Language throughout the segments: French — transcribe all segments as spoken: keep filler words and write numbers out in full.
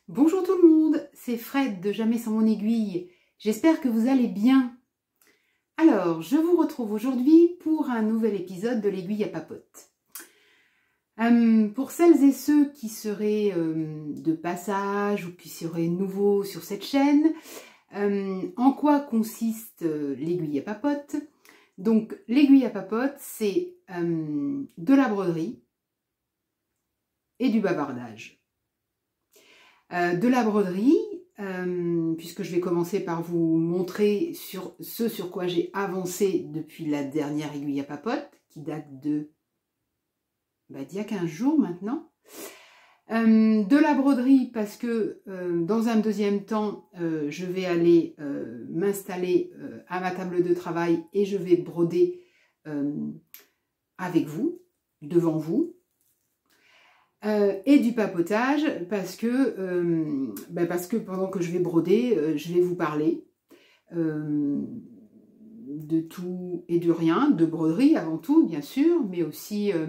Bonjour tout le monde, c'est Fred de Jamais sans mon aiguille. J'espère que vous allez bien. Alors, je vous retrouve aujourd'hui pour un nouvel épisode de l'aiguille à papote. Euh, pour celles et ceux qui seraient euh, de passage ou qui seraient nouveaux sur cette chaîne, euh, en quoi consiste euh, l'aiguille à papote? Donc, l'aiguille à papote, c'est euh, de la broderie et du bavardage. Euh, de la broderie, euh, puisque je vais commencer par vous montrer sur ce sur quoi j'ai avancé depuis la dernière aiguille à papote, qui date de bah, d'il y a quinze jours maintenant. Euh, de la broderie parce que euh, dans un deuxième temps, euh, je vais aller euh, m'installer euh, à ma table de travail et je vais broder euh, avec vous, devant vous. Euh, et du papotage parce que, euh, ben parce que pendant que je vais broder, euh, je vais vous parler euh, de tout et de rien, de broderie avant tout bien sûr, mais aussi euh,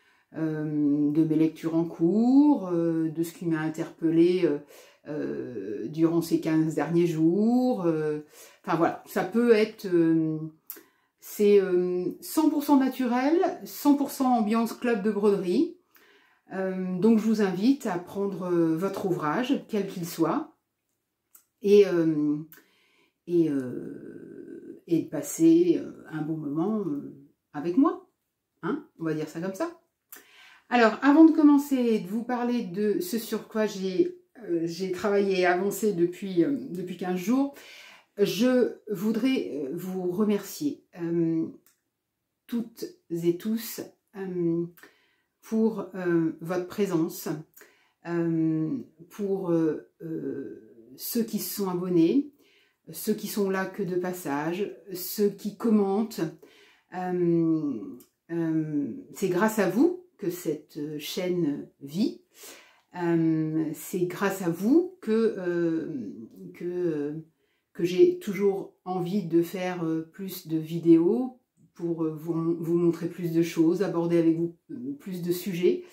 euh, de mes lectures en cours, euh, de ce qui m'a interpellée euh, euh, durant ces quinze derniers jours. Euh, enfin voilà, ça peut être... Euh, c'est euh, cent pour cent naturel, cent pour cent ambiance club de broderie. Euh, donc je vous invite à prendre euh, votre ouvrage, quel qu'il soit, et, euh, et, euh, et de passer euh, un bon moment euh, avec moi. Hein, on va dire ça comme ça. Alors, avant de commencer, de vous parler de ce sur quoi j'ai euh, j'ai travaillé et avancé depuis, euh, depuis quinze jours, je voudrais vous remercier euh, toutes et tous euh, pour euh, votre présence, euh, pour euh, euh, ceux qui se sont abonnés, ceux qui sont là que de passage, ceux qui commentent. Euh, euh, c'est grâce à vous que cette chaîne vit. Euh, c'est grâce à vous que, euh, que, que j'ai toujours envie de faire plus de vidéos, pour vous, vous montrer plus de choses, aborder avec vous plus de sujets.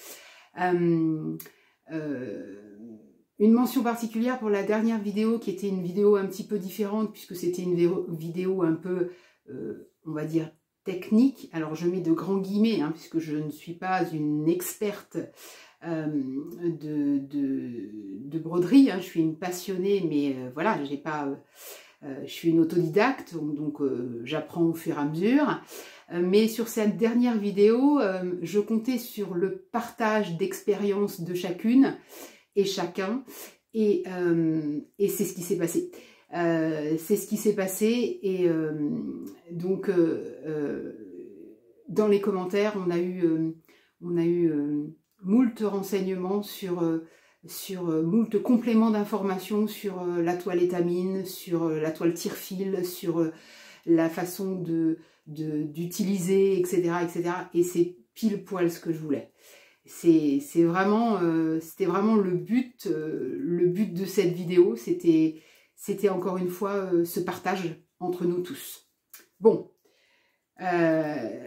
Euh, euh, une mention particulière pour la dernière vidéo, qui était une vidéo un petit peu différente, puisque c'était une vidéo un peu, euh, on va dire, technique. Alors je mets de grands guillemets, hein, puisque je ne suis pas une experte euh, de, de, de broderie, hein. Je suis une passionnée, mais euh, voilà, j'ai pas... Euh, Euh, je suis une autodidacte, donc euh, j'apprends au fur et à mesure. Euh, mais sur cette dernière vidéo, euh, je comptais sur le partage d'expériences de chacune et chacun. Et, euh, et c'est ce qui s'est passé. Euh, c'est ce qui s'est passé. Et euh, donc, euh, euh, dans les commentaires, on a eu, euh, on a eu euh, moult renseignements sur... Euh, sur euh, moult compléments d'informations sur euh, la toile étamine, sur euh, la toile tire-fil, sur euh, la façon de d'utiliser, et cetera, et cetera. Et c'est pile poil ce que je voulais. C'est vraiment, euh, c'était vraiment le but, euh, le but de cette vidéo. C'était, c'était encore une fois euh, ce partage entre nous tous. Bon, euh,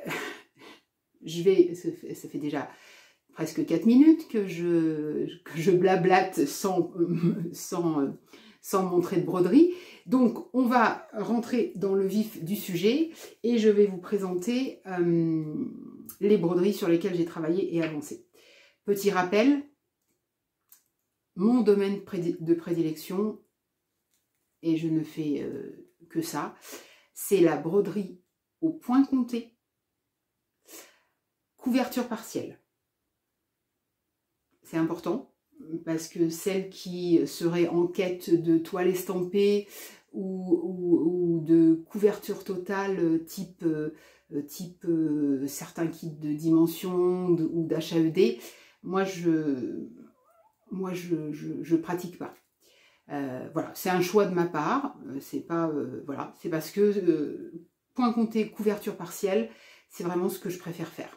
je vais, ça fait, ça fait déjà presque quatre minutes que je, que je blablate sans, sans, sans montrer de broderie. Donc, on va rentrer dans le vif du sujet et je vais vous présenter euh, les broderies sur lesquelles j'ai travaillé et avancé. Petit rappel, mon domaine de prédilection, et je ne fais euh, que ça, c'est la broderie au point compté, couverture partielle. C'est important, parce que celles qui seraient en quête de toile estampée ou, ou, ou de couverture totale type, euh, type euh, certains kits de dimension ou d'H A E D, moi je moi je, je, je pratique pas. Euh, voilà, c'est un choix de ma part, c'est pas euh, voilà, c'est parce que euh, point compté, couverture partielle, c'est vraiment ce que je préfère faire.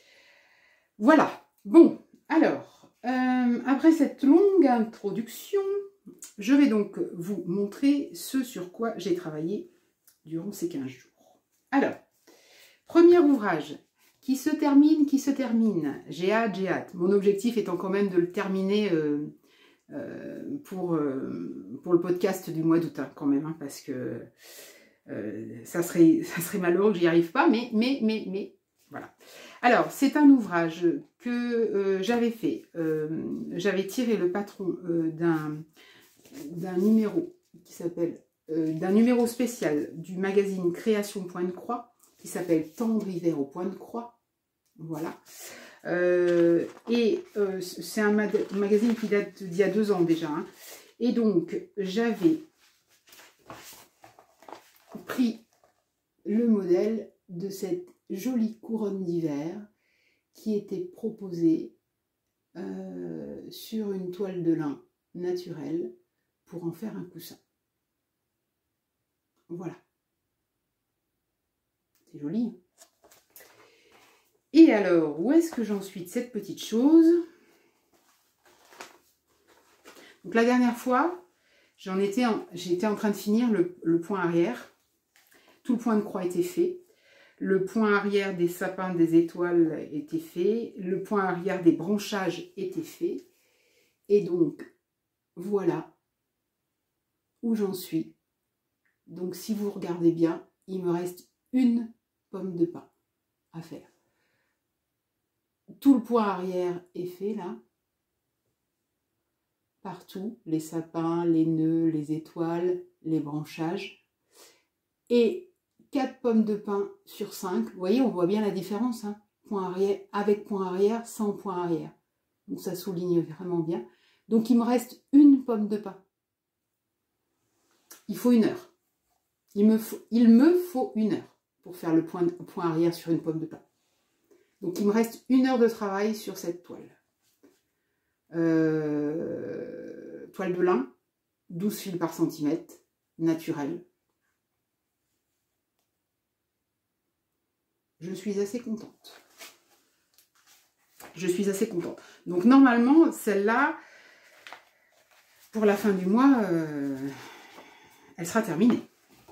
Voilà, bon, alors. Euh, après cette longue introduction, je vais donc vous montrer ce sur quoi j'ai travaillé durant ces quinze jours. Alors, premier ouvrage qui se termine, qui se termine. J'ai hâte, j'ai hâte. Mon objectif étant quand même de le terminer euh, euh, pour, euh, pour le podcast du mois d'août, hein, quand même, hein, parce que euh, ça, serait, ça serait malheureux que j'y arrive pas, mais, mais, mais, mais, voilà. Alors, c'est un ouvrage que euh, j'avais fait. Euh, j'avais tiré le patron euh, d'un d'un numéro qui s'appelle, euh, d'un numéro spécial du magazine Création Point de Croix, qui s'appelle Tendre hiver au point de croix. Voilà. Euh, et euh, c'est un mag magazine qui date d'il y a deux ans déjà. Hein. Et donc, j'avais pris le modèle de cette jolie couronne d'hiver qui était proposée euh, sur une toile de lin naturelle pour en faire un coussin. Voilà. C'est joli. Hein. Et alors, où est-ce que j'en suis de cette petite chose? Donc la dernière fois, j'en étais en, j'étais en train de finir le, le point arrière. Tout le point de croix était fait. Le point arrière des sapins des étoiles était fait. Le point arrière des branchages était fait. Et donc, voilà où j'en suis. Donc, si vous regardez bien, il me reste une pomme de pin à faire. Tout le point arrière est fait, là. Partout, les sapins, les nœuds, les étoiles, les branchages. Et quatre pommes de pin sur cinq. Vous voyez, on voit bien la différence. Hein. Point arrière, avec point arrière, sans point arrière. Donc, ça souligne vraiment bien. Donc, il me reste une pomme de pin. Il faut une heure. Il me faut, il me faut une heure pour faire le point, point arrière sur une pomme de pin. Donc, il me reste une heure de travail sur cette toile. Euh, toile de lin, douze fils par centimètre, naturelle. Je suis assez contente. Je suis assez contente. Donc, normalement, celle-là, pour la fin du mois, euh, elle sera terminée.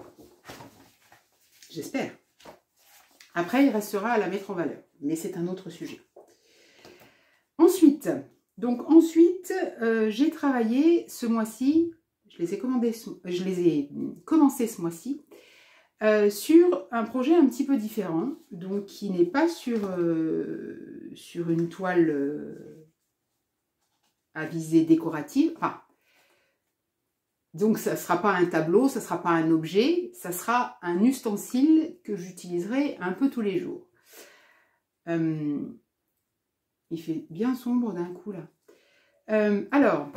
J'espère. Après, il restera à la mettre en valeur. Mais c'est un autre sujet. Ensuite, donc ensuite, euh, j'ai travaillé ce mois-ci, je les ai commandés, je les ai commencé ce mois-ci, euh, sur un projet un petit peu différent, donc qui n'est pas sur, euh, sur une toile euh, à visée décorative. Enfin, donc ça ne sera pas un tableau, ça ne sera pas un objet, ça sera un ustensile que j'utiliserai un peu tous les jours. Euh, il fait bien sombre d'un coup là. Euh, alors,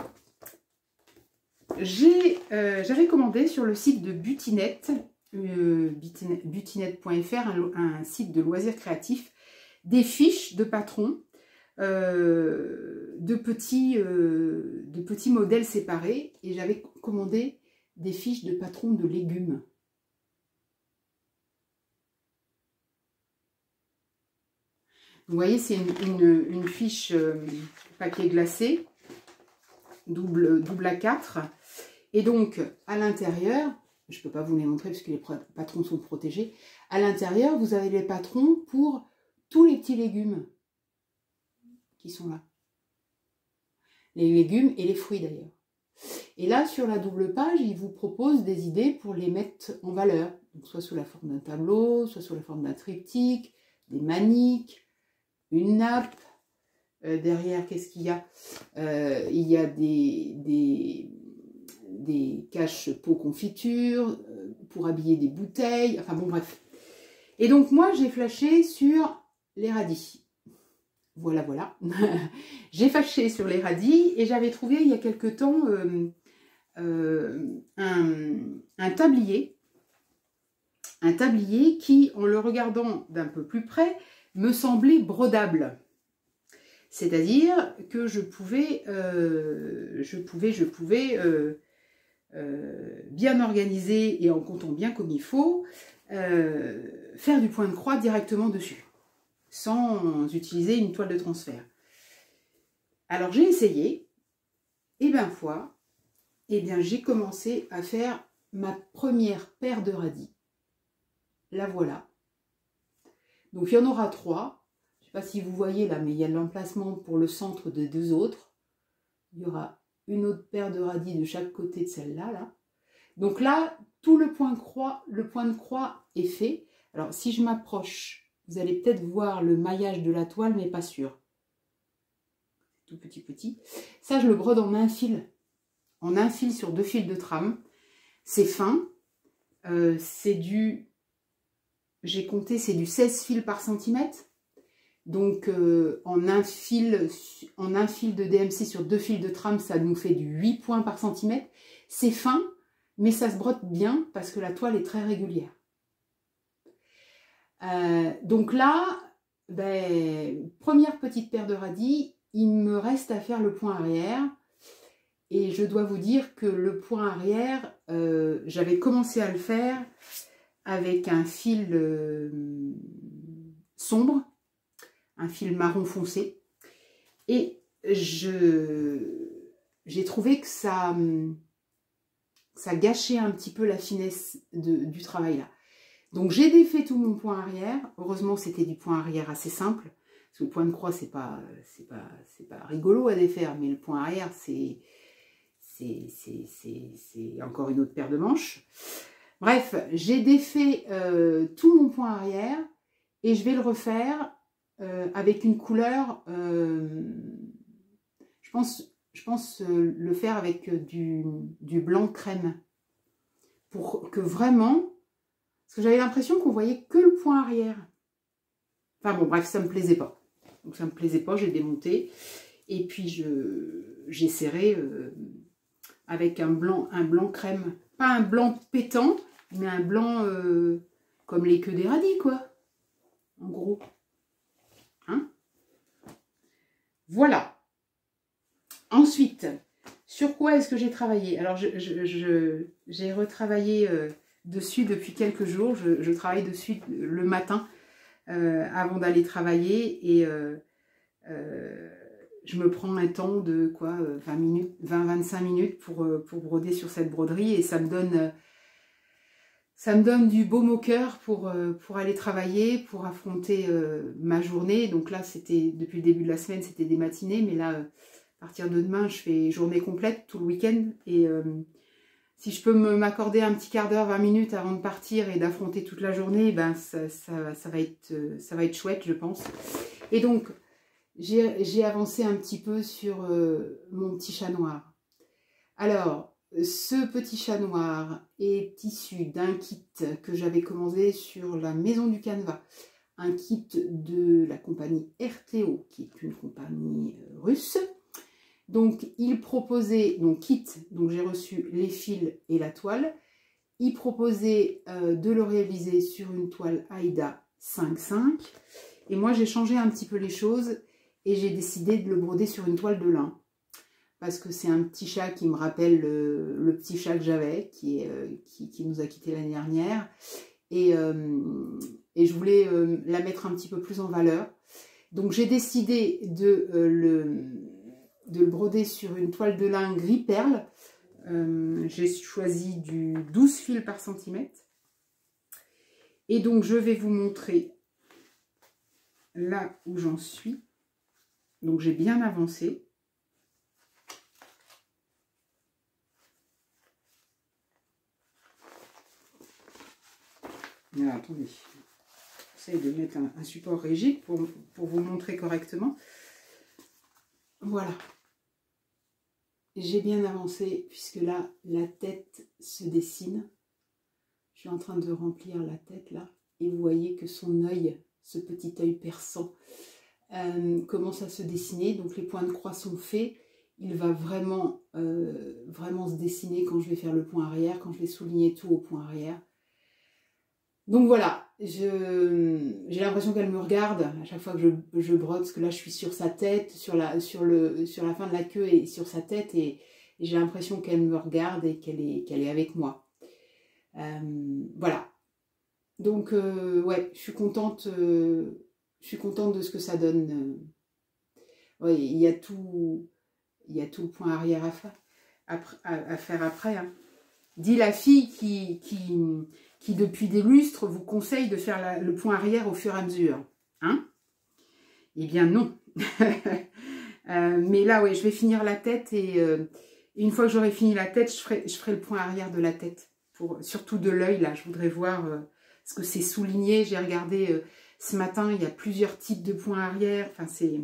j'ai, euh, j'avais commandé sur le site de Butinette, euh, butinette point F R, un, un site de loisirs créatifs, des fiches de patrons, euh, de, petits, euh, de petits modèles séparés, et j'avais commandé des fiches de patrons de légumes. Vous voyez, c'est une, une, une fiche euh, papier glacé, double, double A quatre. Et donc, à l'intérieur, je ne peux pas vous les montrer parce que les patrons sont protégés. À l'intérieur, vous avez les patrons pour tous les petits légumes qui sont là. Les légumes et les fruits d'ailleurs. Et là, sur la double page, il vous propose des idées pour les mettre en valeur. Donc, soit sous la forme d'un tableau, soit sous la forme d'un triptyque, des maniques, une nappe. Euh, derrière, qu'est-ce qu'il y a? euh, Il y a des, des, des caches-pots confiture euh, pour habiller des bouteilles. Enfin bon, bref. Et donc, moi, j'ai flashé sur les radis. Voilà, voilà. J'ai flashé sur les radis et j'avais trouvé il y a quelque temps euh, euh, un, un tablier. Un tablier qui, en le regardant d'un peu plus près, me semblait brodable. C'est-à-dire que je pouvais, euh, je pouvais, je pouvais euh, euh, bien organiser et en comptant bien comme il faut, euh, faire du point de croix directement dessus, sans utiliser une toile de transfert. Alors j'ai essayé, et bien foi, et bien j'ai commencé à faire ma première paire de radis. La voilà. Donc il y en aura trois. Je ne sais pas si vous voyez là, mais il y a l'emplacement pour le centre des deux autres. Il y aura une autre paire de radis de chaque côté de celle-là. Là. Donc là, tout le point, croix, le point de croix est fait. Alors, si je m'approche, vous allez peut-être voir le maillage de la toile, mais pas sûr. Tout petit, petit. Ça, je le brode en un fil. En un fil sur deux fils de trame. C'est fin. Euh, c'est du... J'ai compté, c'est du seize fils par centimètre. Donc, euh, en, un fil, en un fil de D M C sur deux fils de trame, ça nous fait du huit points par centimètre. C'est fin, mais ça se brode bien parce que la toile est très régulière. Euh, donc là, ben, première petite paire de radis, il me reste à faire le point arrière. Et je dois vous dire que le point arrière, euh, j'avais commencé à le faire avec un fil euh, sombre, un fil marron foncé. Et je j'ai trouvé que ça, ça gâchait un petit peu la finesse de, du travail là. Donc j'ai défait tout mon point arrière. Heureusement c'était du point arrière assez simple. Parce que le point de croix c'est pas, c'est pas, c'est pas rigolo à défaire. Mais le point arrière c'est c'est encore une autre paire de manches. Bref, j'ai défait euh, tout mon point arrière. Et je vais le refaire euh, avec une couleur... Euh, je pense, je pense euh, le faire avec du, du blanc crème. Pour que vraiment... Parce que j'avais l'impression qu'on voyait que le point arrière. Enfin bon, bref, ça ne me plaisait pas. Donc ça ne me plaisait pas, j'ai démonté. Et puis j'ai serré euh, avec un blanc, un blanc crème. Pas un blanc pétant, mais un blanc euh, comme les queues des radis, quoi. En gros. Hein? Voilà. Ensuite, sur quoi est-ce que j'ai travaillé? Alors, je, je, je, j'ai retravaillé... Euh, dessus depuis quelques jours. Je, je travaille dessus le matin euh, avant d'aller travailler et euh, euh, je me prends un temps de quoi vingt minutes, vingt à vingt-cinq minutes pour, pour broder sur cette broderie et ça me donne ça me donne du baume au cœur pour, pour aller travailler, pour affronter euh, ma journée. Donc là, c'était depuis le début de la semaine, c'était des matinées, mais là, à partir de demain, je fais journée complète tout le week-end et euh, si je peux m'accorder un petit quart d'heure, vingt minutes avant de partir et d'affronter toute la journée, ben ça, ça, ça, va être, ça va être chouette, je pense. Et donc, j'ai avancé un petit peu sur euh, mon petit chat noir. Alors, ce petit chat noir est issu d'un kit que j'avais commandé sur la Maison du Canevas. Un kit de la compagnie R T O, qui est une compagnie russe. Donc, il proposait, donc kit, donc j'ai reçu les fils et la toile. Il proposait euh, de le réaliser sur une toile Aïda cinq cinq. Et moi, j'ai changé un petit peu les choses et j'ai décidé de le broder sur une toile de lin. Parce que c'est un petit chat qui me rappelle le, le petit chat que j'avais, qui, euh, qui, qui nous a quittés l'année dernière. Et, euh, et je voulais euh, la mettre un petit peu plus en valeur. Donc, j'ai décidé de euh, le... de le broder sur une toile de lin gris perle. Euh, j'ai choisi du douze fils par centimètre. Et donc, je vais vous montrer là où j'en suis. Donc, j'ai bien avancé. Alors, attendez. J'essaie de mettre un, un support rigide pour, pour vous montrer correctement. Voilà. J'ai bien avancé puisque là, la tête se dessine. Je suis en train de remplir la tête là. Et vous voyez que son œil, ce petit œil perçant, euh, commence à se dessiner. Donc les points de croix sont faits. Il va vraiment, euh, vraiment se dessiner quand je vais faire le point arrière, quand je vais souligner tout au point arrière. Donc voilà, j'ai l'impression qu'elle me regarde à chaque fois que je, je brode, parce que là je suis sur sa tête, sur la, sur le, sur la fin de la queue et sur sa tête, et, et j'ai l'impression qu'elle me regarde et qu'elle est, qu'elle est avec moi. Euh, voilà. Donc euh, ouais, je suis contente, euh, je suis contente de ce que ça donne. Ouais, il y a tout, il y a tout le point arrière à faire, après, à, à faire après. Hein. Dit la fille qui, qui, qui, depuis des lustres, vous conseille de faire la, le point arrière au fur et à mesure. Hein? Eh bien non. Euh, mais là, oui, je vais finir la tête et, euh, et une fois que j'aurai fini la tête, je ferai, je ferai le point arrière de la tête. Pour, surtout de l'œil, là, je voudrais voir, euh, parce que c'est souligné. J'ai regardé euh, ce matin, il y a plusieurs types de points arrière. Enfin, c'est...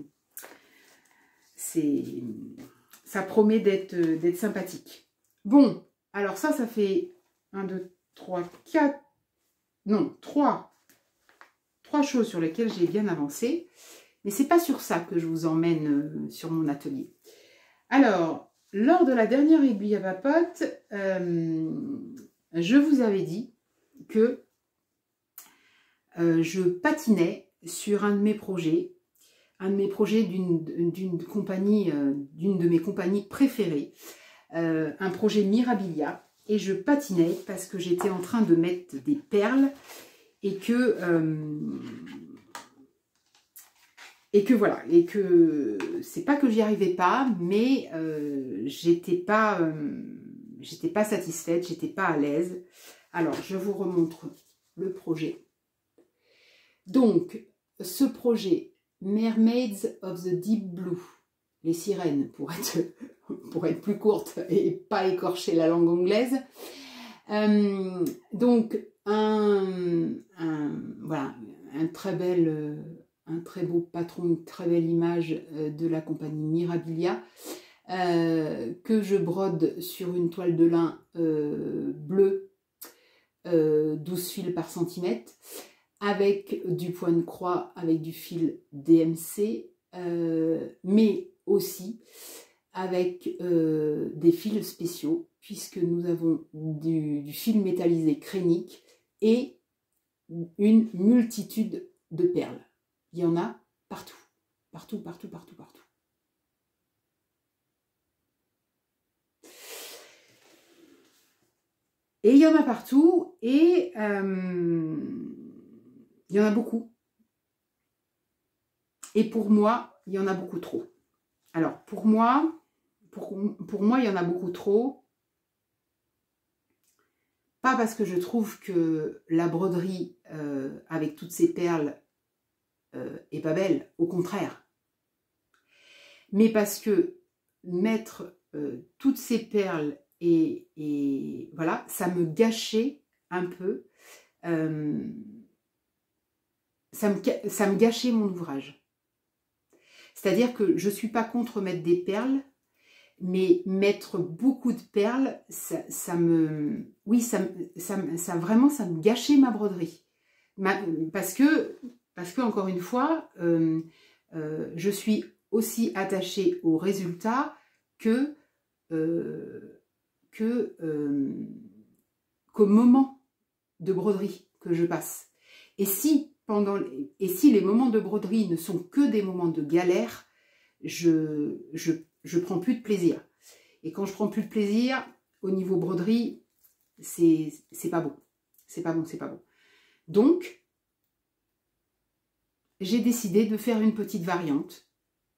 c'est ça promet d'être euh, d'être sympathique. Bon, alors ça, ça fait un, deux, trois, quatre... Non, trois. Trois choses sur lesquelles j'ai bien avancé. Mais c'est pas sur ça que je vous emmène euh, sur mon atelier. Alors, lors de la dernière aiguille à papote, euh, je vous avais dit que euh, je patinais sur un de mes projets, un de mes projets d'une d'une compagnie, euh, d'une de mes compagnies préférées, euh, un projet Mirabilia, et je patinais parce que j'étais en train de mettre des perles et que euh, et que voilà, et que c'est pas que j'y arrivais pas, mais euh, j'étais pas euh, j'étais pas satisfaite, j'étais pas à l'aise. Alors je vous remontre le projet. Donc ce projet Mermaids of the Deep Blue, les sirènes pour être pour être plus courte et pas écorcher la langue anglaise. Euh, donc un, un voilà un très bel euh, un très beau patron, une très belle image euh, de la compagnie Mirabilia euh, que je brode sur une toile de lin euh, bleue euh, douze fils par centimètre avec du point de croix, avec du fil D M C, euh, mais aussi avec euh, des fils spéciaux, puisque nous avons du, du fil métallisé crénique et une multitude de perles. Il y en a partout, partout, partout, partout, partout. Et il y en a partout, et euh, il y en a beaucoup. Et pour moi, il y en a beaucoup trop. Alors, pour moi, pour, pour moi, il y en a beaucoup trop. Pas parce que je trouve que la broderie, euh, avec toutes ces perles, euh, est pas belle. Au contraire. Mais parce que mettre euh, toutes ces perles et, et voilà, ça me gâchait un peu. Euh, ça, me, ça me gâchait mon ouvrage. C'est-à-dire que je ne suis pas contre mettre des perles, mais mettre beaucoup de perles, ça, ça me... Oui, ça, ça, ça vraiment, ça me gâchait ma broderie. Ma, parce que, parce que, encore une fois, euh, euh, je suis aussi attachée au résultat que, euh, que euh, qu'au moment de broderie que je passe. Et si, pendant, et si les moments de broderie ne sont que des moments de galère, je, je, je prends plus de plaisir. Et quand je prends plus de plaisir, au niveau broderie, c'est pas bon. C'est pas bon, c'est pas bon. Donc, j'ai décidé de faire une petite variante.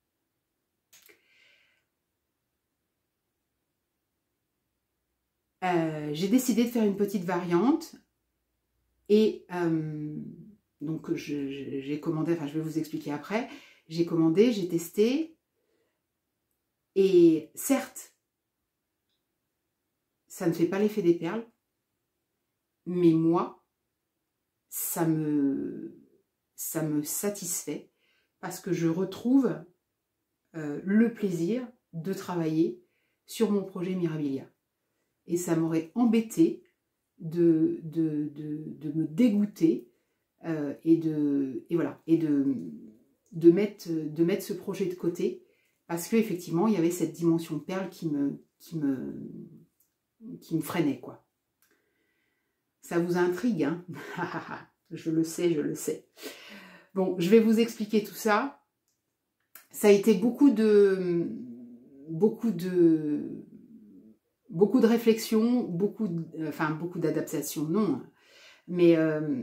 Euh, j'ai décidé de faire une petite variante. Et euh, donc, j'ai commandé, enfin, je vais vous expliquer après. J'ai commandé, j'ai testé. Et certes, ça ne fait pas l'effet des perles. Mais moi, ça me, ça me satisfait parce que je retrouve euh, le plaisir de travailler sur mon projet Mirabilia. Et ça m'aurait embêté de, de, de, de me dégoûter euh, et, de, et, voilà, et de, de, mettre, de mettre ce projet de côté parce qu'effectivement, il y avait cette dimension perle qui me, qui me, qui me freinait, quoi. Ça vous intrigue, hein? Je le sais, je le sais. Bon, je vais vous expliquer tout ça. Ça a été beaucoup de... Beaucoup de... Beaucoup de réflexion, beaucoup de, enfin, beaucoup d'adaptation, non. Mais... Euh,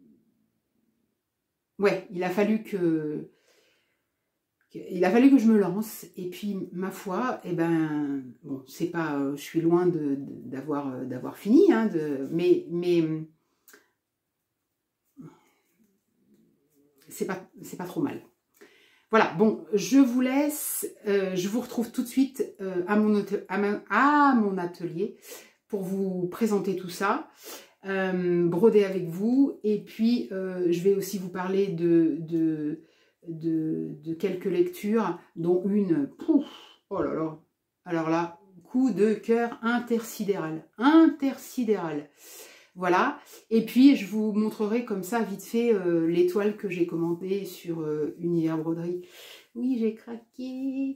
ouais, il a fallu que... Il a fallu que je me lance. Et puis, ma foi, eh ben... Bon, c'est pas... Je suis loin de, d'avoir d'avoir fini, hein, de, mais... mais c'est pas, c'est pas trop mal. Voilà, bon, je vous laisse, euh, je vous retrouve tout de suite euh, à, mon à, ma, à mon atelier pour vous présenter tout ça, euh, broder avec vous, et puis euh, je vais aussi vous parler de, de, de, de quelques lectures, dont une, pouf, oh là là, alors là, coup de cœur intersidéral, intersidéral. Voilà, et puis je vous montrerai comme ça vite fait euh, l'étoile que j'ai commandée sur euh, Univers Broderie. Oui, j'ai craqué,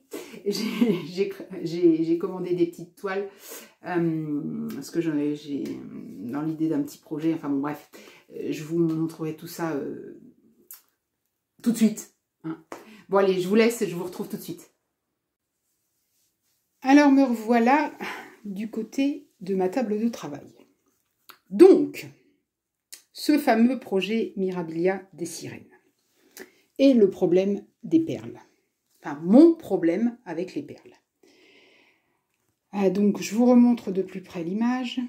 j'ai commandé des petites toiles, euh, parce que j'ai dans l'idée d'un petit projet, enfin bon bref, je vous montrerai tout ça euh, tout de suite. Hein. Bon allez, je vous laisse, je vous retrouve tout de suite. Alors me revoilà du côté de ma table de travail. Donc, ce fameux projet Mirabilia des sirènes et le problème des perles. Enfin, mon problème avec les perles. Ah, donc, je vous remontre de plus près l'image.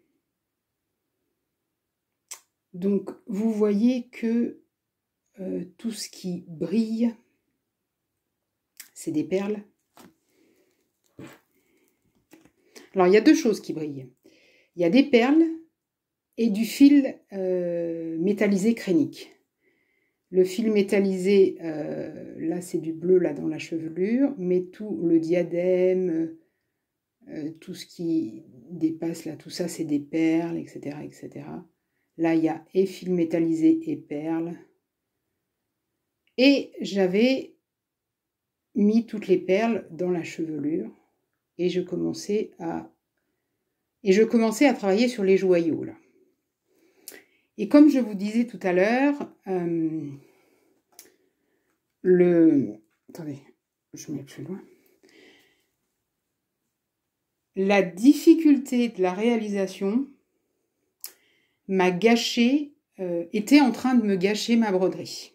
Donc, vous voyez que euh, tout ce qui brille, c'est des perles. Alors, il y a deux choses qui brillent. Il y a des perles et du fil euh, métallisé crénique. Le fil métallisé, euh, là c'est du bleu là dans la chevelure, mais tout le diadème, euh, tout ce qui dépasse là, tout ça c'est des perles, et cetera, et cetera. Là il y a et fil métallisé et perles. Et j'avais mis toutes les perles dans la chevelure et je commençais à et je commençais à travailler sur les joyaux là. Et comme je vous disais tout à l'heure, euh, le... Attendez, je mets plus loin. La difficulté de la réalisation m'a gâché, euh, était en train de me gâcher ma broderie.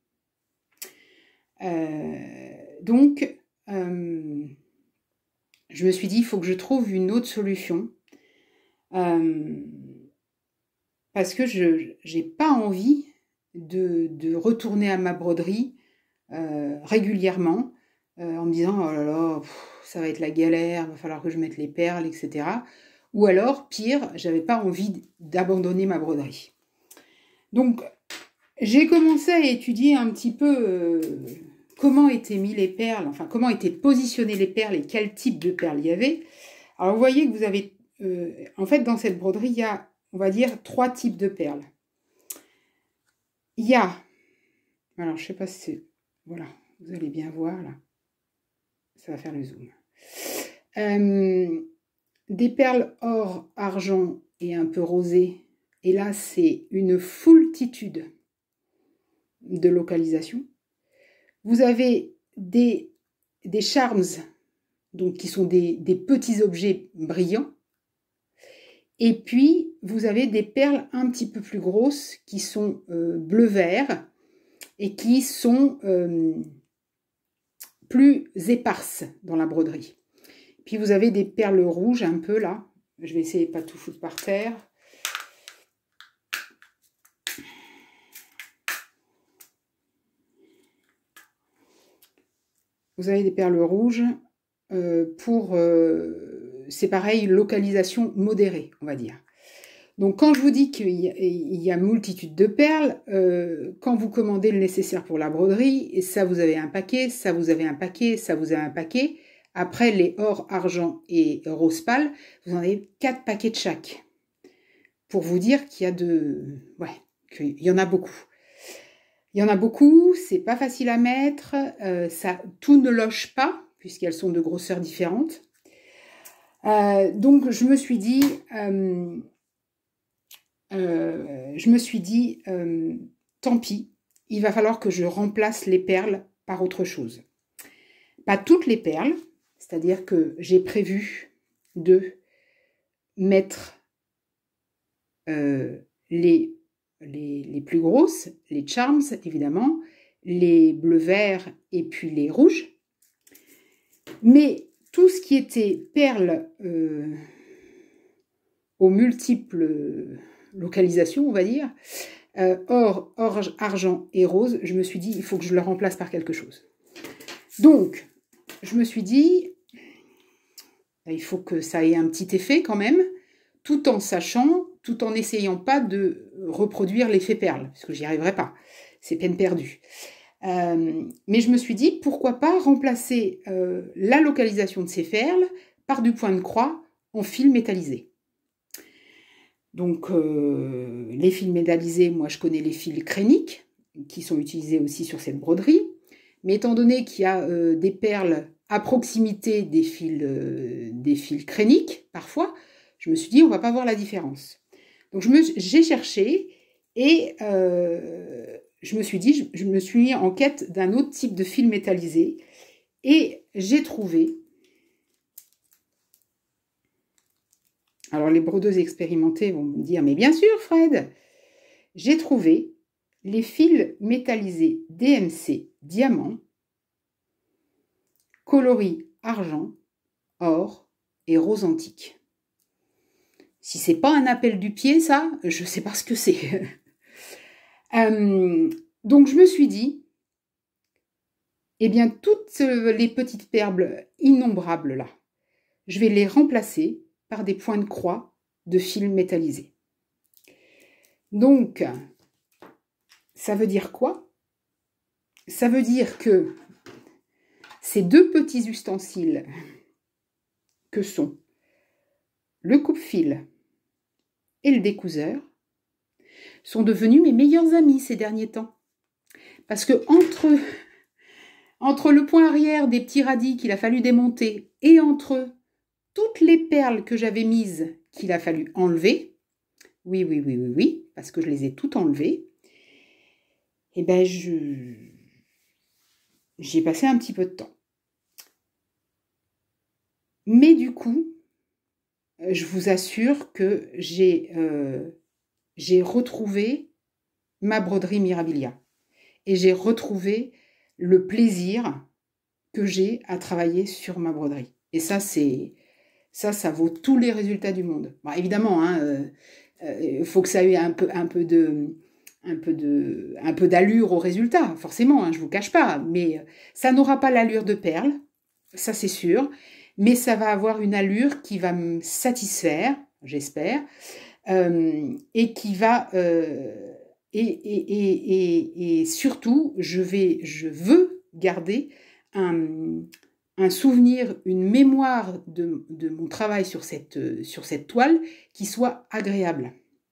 Euh, donc, euh, je me suis dit, il faut que je trouve une autre solution. Euh, parce que je n'ai pas envie de, de retourner à ma broderie euh, régulièrement euh, en me disant oh là là, pff, ça va être la galère, il va falloir que je mette les perles, et cetera. Ou alors, pire, j'avais pas envie d'abandonner ma broderie. Donc, j'ai commencé à étudier un petit peu euh, comment étaient mis les perles, enfin comment étaient positionnées les perles et quel type de perles il y avait. Alors, vous voyez que vous avez, euh, en fait, dans cette broderie, il y a, on va dire, trois types de perles. Il y a, alors je sais pas si c'est, voilà, vous allez bien voir là, ça va faire le zoom. Euh, des perles or, argent et un peu rosé, et là c'est une foultitude de localisation. Vous avez des, des charms, donc qui sont des, des petits objets brillants. Et puis, vous avez des perles un petit peu plus grosses qui sont euh, bleu-vert et qui sont euh, plus éparses dans la broderie. Puis, vous avez des perles rouges un peu là. Je vais essayer de ne pas tout foutre par terre. Vous avez des perles rouges euh, pour... Euh, c'est pareil, localisation modérée, on va dire. Donc, quand je vous dis qu'il y a, il y a multitude de perles, euh, quand vous commandez le nécessaire pour la broderie, et ça, vous avez un paquet, ça, vous avez un paquet, ça, vous avez un paquet. Après, les or, argent et rose pâle, vous en avez quatre paquets de chaque. Pour vous dire qu'il y a de... Ouais, qu'il y en a beaucoup. Il y en a beaucoup, c'est pas facile à mettre, euh, ça, tout ne loge pas, puisqu'elles sont de grosseurs différentes. Euh, donc je me suis dit, euh, euh, je me suis dit, euh, tant pis, il va falloir que je remplace les perles par autre chose. Pas toutes les perles, c'est-à-dire que j'ai prévu de mettre euh, les, les, les plus grosses, les charms évidemment, les bleus-verts et puis les rouges, mais tout ce qui était perles euh, aux multiples localisations, on va dire, euh, or, or, argent et rose, je me suis dit, il faut que je le remplace par quelque chose. Donc, je me suis dit, il faut que ça ait un petit effet quand même, tout en sachant, tout en n'essayant pas de reproduire l'effet perle, parce que j'y arriverai pas, c'est peine perdue. Euh, mais je me suis dit, pourquoi pas remplacer euh, la localisation de ces perles par du point de croix en fil métallisé. Donc, euh, les fils métallisés, moi je connais les fils créniques, qui sont utilisés aussi sur cette broderie, mais étant donné qu'il y a euh, des perles à proximité des fils, euh, des fils créniques, parfois, je me suis dit, on va pas voir la différence. Donc, j'ai cherché et euh, je me suis dit, je, je me suis mis en quête d'un autre type de fil métallisé et j'ai trouvé, alors les brodeuses expérimentées vont me dire, mais bien sûr Fred, j'ai trouvé les fils métallisés D M C diamant, coloris argent, or et rose antique. Si c'est pas un appel du pied, ça, je sais pas ce que c'est. euh, donc je me suis dit, eh bien toutes les petites perles innombrables là, je vais les remplacer par des points de croix de fils métallisés. Donc, ça veut dire quoi? Ça veut dire que ces deux petits ustensiles que sont le coupe-fil et le découseur sont devenus mes meilleurs amis ces derniers temps. Parce que entre, entre le point arrière des petits radis qu'il a fallu démonter et entre toutes les perles que j'avais mises qu'il a fallu enlever, oui, oui, oui, oui, oui, parce que je les ai toutes enlevées, et ben je j'ai passé un petit peu de temps. Mais du coup, je vous assure que j'ai euh, j'ai retrouvé ma broderie Mirabilia. Et j'ai retrouvé le plaisir que j'ai à travailler sur ma broderie. Et ça, c'est ça, ça vaut tous les résultats du monde. Bon, évidemment, il hein, euh, euh, faut que ça ait un peu, un peu de, un peu de, un peu d'allure au résultat, forcément. Hein, je vous cache pas, mais ça n'aura pas l'allure de perle, ça c'est sûr. Mais ça va avoir une allure qui va me satisfaire, j'espère, euh, et qui va euh, et, et, et, et, et surtout, je vais, je veux garder un un souvenir, une mémoire de, de mon travail sur cette, sur cette toile qui soit agréable.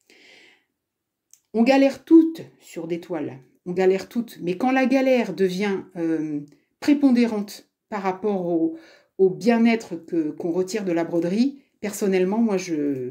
On galère toutes sur des toiles, on galère toutes, mais quand la galère devient euh, prépondérante par rapport au, au bien-être que, qu'on retire de la broderie, personnellement, moi, je,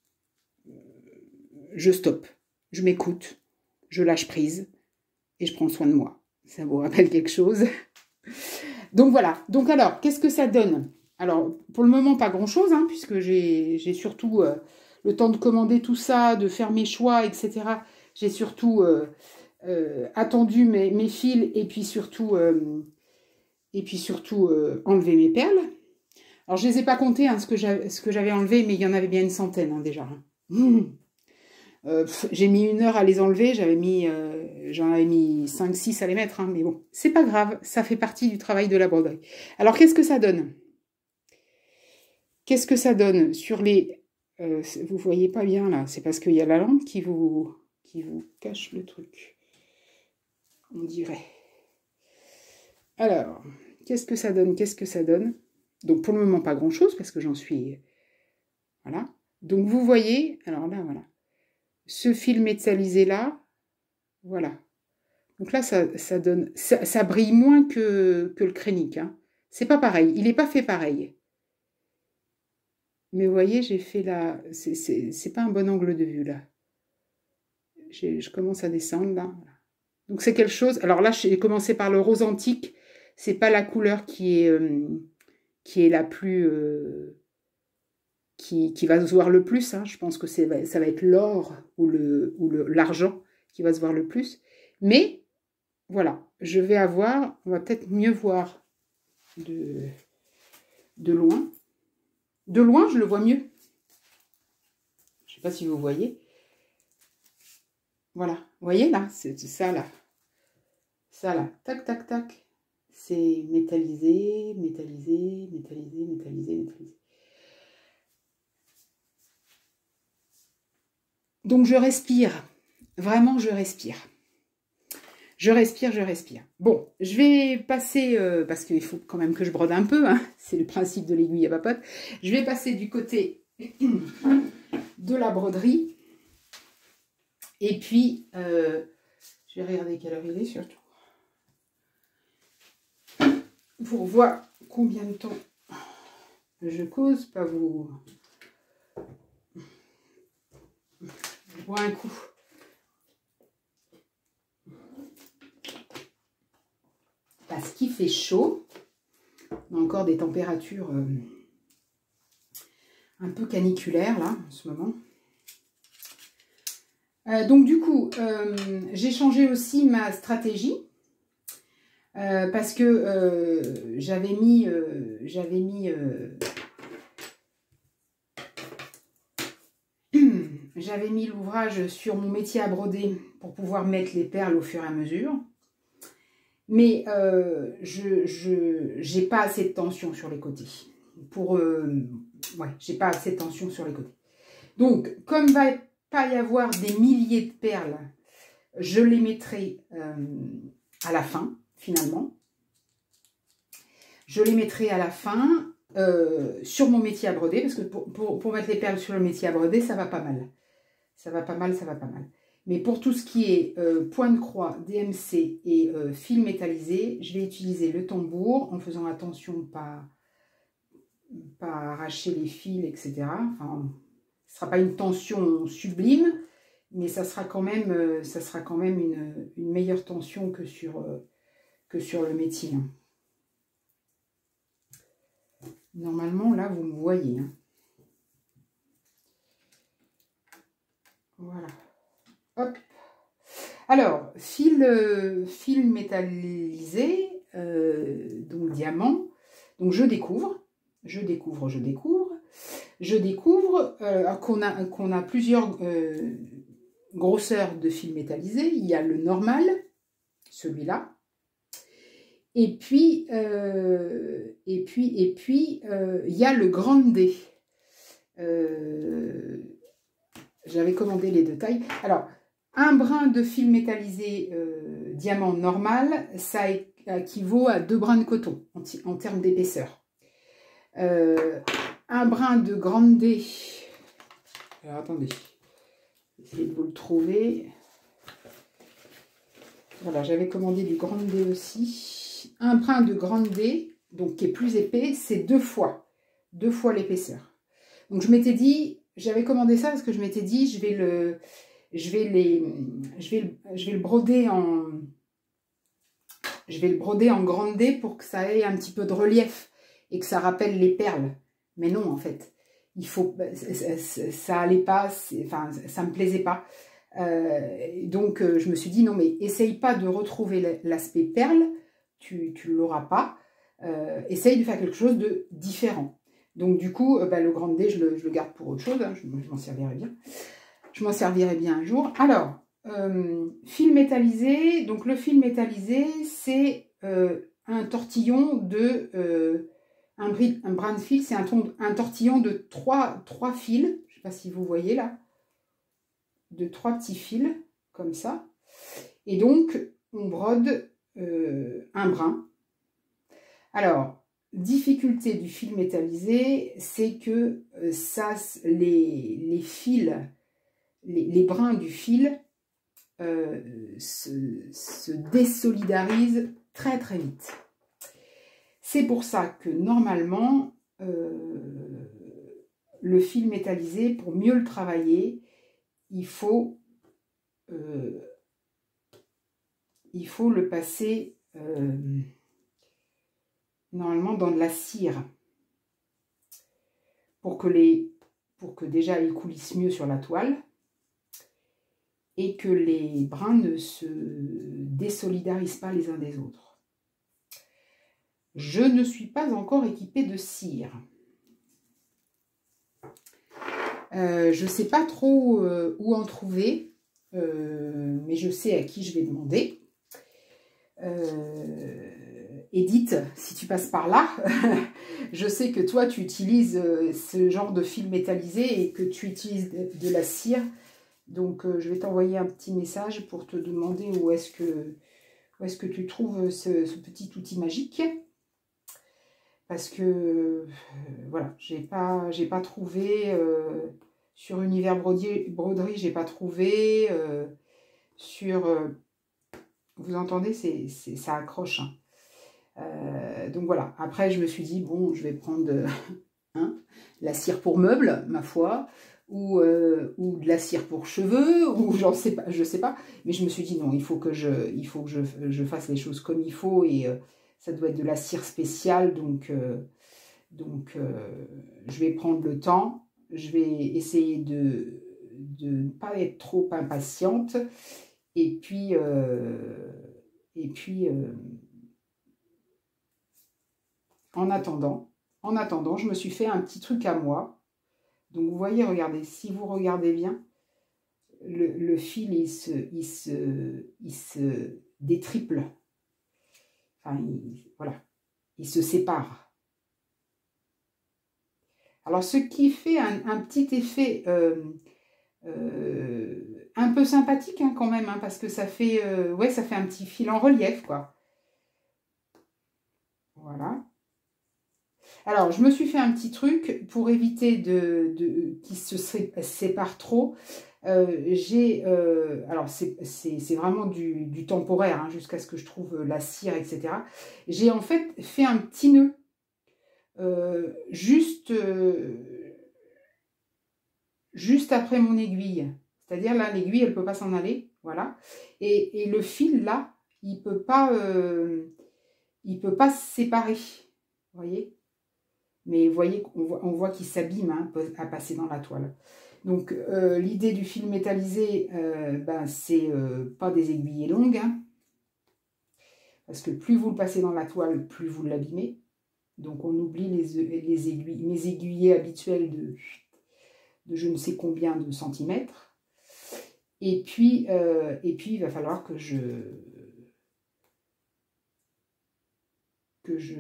je stoppe, je m'écoute, je lâche prise et je prends soin de moi. Ça vous rappelle quelque chose ? Donc voilà, donc alors, qu'est-ce que ça donne? Alors, pour le moment, pas grand-chose, hein, puisque j'ai surtout euh, le temps de commander tout ça, de faire mes choix, et cetera. J'ai surtout euh, euh, attendu mes, mes fils et puis surtout, euh, et puis surtout euh, enlever mes perles. Alors, je ne les ai pas comptées, hein, ce que j'avais enlevé, mais il y en avait bien une centaine hein, déjà. Mmh. Euh, j'ai mis une heure à les enlever, j'avais mis, euh, j'en avais mis cinq six à les mettre, hein, mais bon, c'est pas grave, ça fait partie du travail de la broderie. Alors, qu'est-ce que ça donne? Qu'est-ce que ça donne sur les... Euh, vous voyez pas bien, là, c'est parce qu'il y a la lampe qui vous, qui vous cache le truc, on dirait. Alors, qu'est-ce que ça donne? Qu'est-ce que ça donne? Donc, pour le moment, pas grand-chose, parce que j'en suis... Voilà. Donc, vous voyez, alors là, voilà. Ce fil métallisé là, voilà. Donc là, ça, ça donne, ça, ça brille moins que, que le crénique. Hein. C'est pas pareil, il n'est pas fait pareil. Mais vous voyez, j'ai fait là, c'est pas un bon angle de vue là. Je commence à descendre là. Donc c'est quelque chose. Alors là, j'ai commencé par le rose antique. C'est pas la couleur qui est, euh, qui est la plus, euh, qui, qui va se voir le plus. Hein. Je pense que ça va être l'or ou le ou le l'argent qui va se voir le plus. Mais voilà, je vais avoir, on va peut-être mieux voir de, de loin. De loin, je le vois mieux. Je ne sais pas si vous voyez. Voilà, vous voyez là, c'est ça là. Ça là, tac, tac, tac. C'est métallisé, métallisé, métallisé, métallisé, métallisé. Donc je respire, vraiment je respire. Je respire, je respire. Bon, je vais passer, euh, parce qu'il faut quand même que je brode un peu, hein, c'est le principe de l'aiguille à papote. Je vais passer du côté de la broderie. Et puis, euh, je vais regarder quelle heure il est surtout. Pour voir combien de temps je cause, pas vous... Je bois un coup. Parce qu'il fait chaud. On a encore des températures euh, un peu caniculaires là en ce moment. Euh, donc du coup, euh, j'ai changé aussi ma stratégie. Euh, parce que euh, j'avais mis, euh, j'avais mis, euh, j'avais mis l'ouvrage sur mon métier à broder pour pouvoir mettre les perles au fur et à mesure. Mais euh, je je j'ai pas assez de tension sur les côtés. Pour euh, ouais, j'ai pas assez de tension sur les côtés. Donc, comme il va pas y avoir des milliers de perles, je les mettrai euh, à la fin, finalement. Je les mettrai à la fin euh, sur mon métier à broder, parce que pour, pour, pour mettre les perles sur le métier à broder, ça va pas mal. Ça va pas mal, ça va pas mal. Mais pour tout ce qui est euh, point de croix, D M C et euh, fil métallisé, je vais utiliser le tambour en faisant attention de pas, pas arracher les fils, et cetera. Enfin, ce ne sera pas une tension sublime, mais ça sera quand même, euh, ça sera quand même une, une meilleure tension que sur, euh, que sur le métier. Hein. Normalement, là, vous me voyez. Hein. Voilà. Hop. Alors, fil, euh, fil métallisé, euh, donc diamant. Donc, je découvre, je découvre, je découvre. Je découvre euh, qu'on a, qu'on a plusieurs euh, grosseurs de fil métallisé. Il y a le normal, celui-là. Et puis, euh, et puis, et puis, euh, il y a le grande D. Euh, J'avais commandé les deux tailles. Alors, un brin de fil métallisé euh, diamant normal, ça équivaut à deux brins de coton en, en termes d'épaisseur. Euh, un brin de grande D. Alors, attendez. Essayez de vous le trouver. Voilà, j'avais commandé du grande D aussi. Un brin de grande D, donc qui est plus épais, c'est deux fois. Deux fois l'épaisseur. Donc, je m'étais dit, j'avais commandé ça parce que je m'étais dit, je vais le, je vais les, je vais le, je vais le broder en, je vais le broder en grande D pour que ça ait un petit peu de relief et que ça rappelle les perles. Mais non, en fait, il faut, ça, ça allait pas, enfin, ça me plaisait pas. Euh, donc, euh, je me suis dit, non, mais essaye pas de retrouver l'aspect perle, tu ne l'auras pas. Euh, essaye de faire quelque chose de différent. Donc, du coup, euh, bah, le grand D, je le, je le garde pour autre chose. Hein, je, je m'en servirai bien. Je m'en servirai bien un jour. Alors, euh, fil métallisé. Donc, le fil métallisé, c'est euh, un tortillon de... Euh, un, brin, un brin de fil, c'est un, un tortillon de trois, trois fils. Je ne sais pas si vous voyez là. De trois petits fils, comme ça. Et donc, on brode euh, un brin. Alors, difficulté du fil métallisé, c'est que euh, ça, les, les fils, les, les brins du fil euh, se, se désolidarisent très très vite. C'est pour ça que normalement, euh, le fil métallisé, pour mieux le travailler, il faut, euh, il faut le passer euh, normalement dans de la cire pour que, les, pour que déjà il coulisse mieux sur la toile et que les brins ne se désolidarisent pas les uns des autres. Je ne suis pas encore équipée de cire. Euh, je ne sais pas trop euh, où en trouver, euh, mais je sais à qui je vais demander. Euh, Edith, si tu passes par là, je sais que toi, tu utilises ce genre de fil métallisé et que tu utilises de la cire. Donc, je vais t'envoyer un petit message pour te demander où est-ce que, où est-ce que tu trouves ce, ce petit outil magique. Parce que, euh, voilà, j'ai pas, j'ai pas trouvé, euh, sur Univers Broderie, broderie j'ai pas trouvé, euh, sur, euh, vous entendez, c'est, c'est, ça accroche, hein. Euh, donc voilà, après je me suis dit, bon, je vais prendre euh, hein, la cire pour meubles, ma foi, ou, euh, ou de la cire pour cheveux, ou j'en sais pas, je sais pas, mais je me suis dit, non, il faut que je, il faut que je, je fasse les choses comme il faut, et euh, ça doit être de la cire spéciale, donc, euh, donc euh, je vais prendre le temps, je vais essayer de de ne pas être trop impatiente, et puis, euh, et puis euh, En attendant, en attendant, je me suis fait un petit truc à moi. Donc, vous voyez, regardez, si vous regardez bien, le, le fil, il se, il, se, il se détriple. Enfin, il, voilà, il se sépare. Alors, ce qui fait un, un petit effet euh, euh, un peu sympathique hein, quand même, hein, parce que ça fait, euh, ouais, ça fait un petit fil en relief, quoi. Voilà. Alors, je me suis fait un petit truc pour éviter de, de qu'il se sépare trop. Euh, j'ai, euh, alors c'est vraiment du, du temporaire, hein, jusqu'à ce que je trouve la cire, et cetera. J'ai en fait fait un petit nœud, euh, juste, euh, juste après mon aiguille. C'est-à-dire là, l'aiguille, elle ne peut pas s'en aller, voilà. Et, et le fil, là, il ne peut pas, euh, il peut pas se séparer, vous voyez. Mais vous voyez qu'on voit, on voit qu'il s'abîme hein, à passer dans la toile. Donc, euh, l'idée du fil métallisé, euh, ben, c'est euh, pas des aiguillées longues. Hein, parce que plus vous le passez dans la toile, plus vous l'abîmez. Donc, on oublie les, les aiguilles, mes aiguillés habituels de, de je ne sais combien de centimètres. Et puis, euh, et puis, il va falloir que je... que je...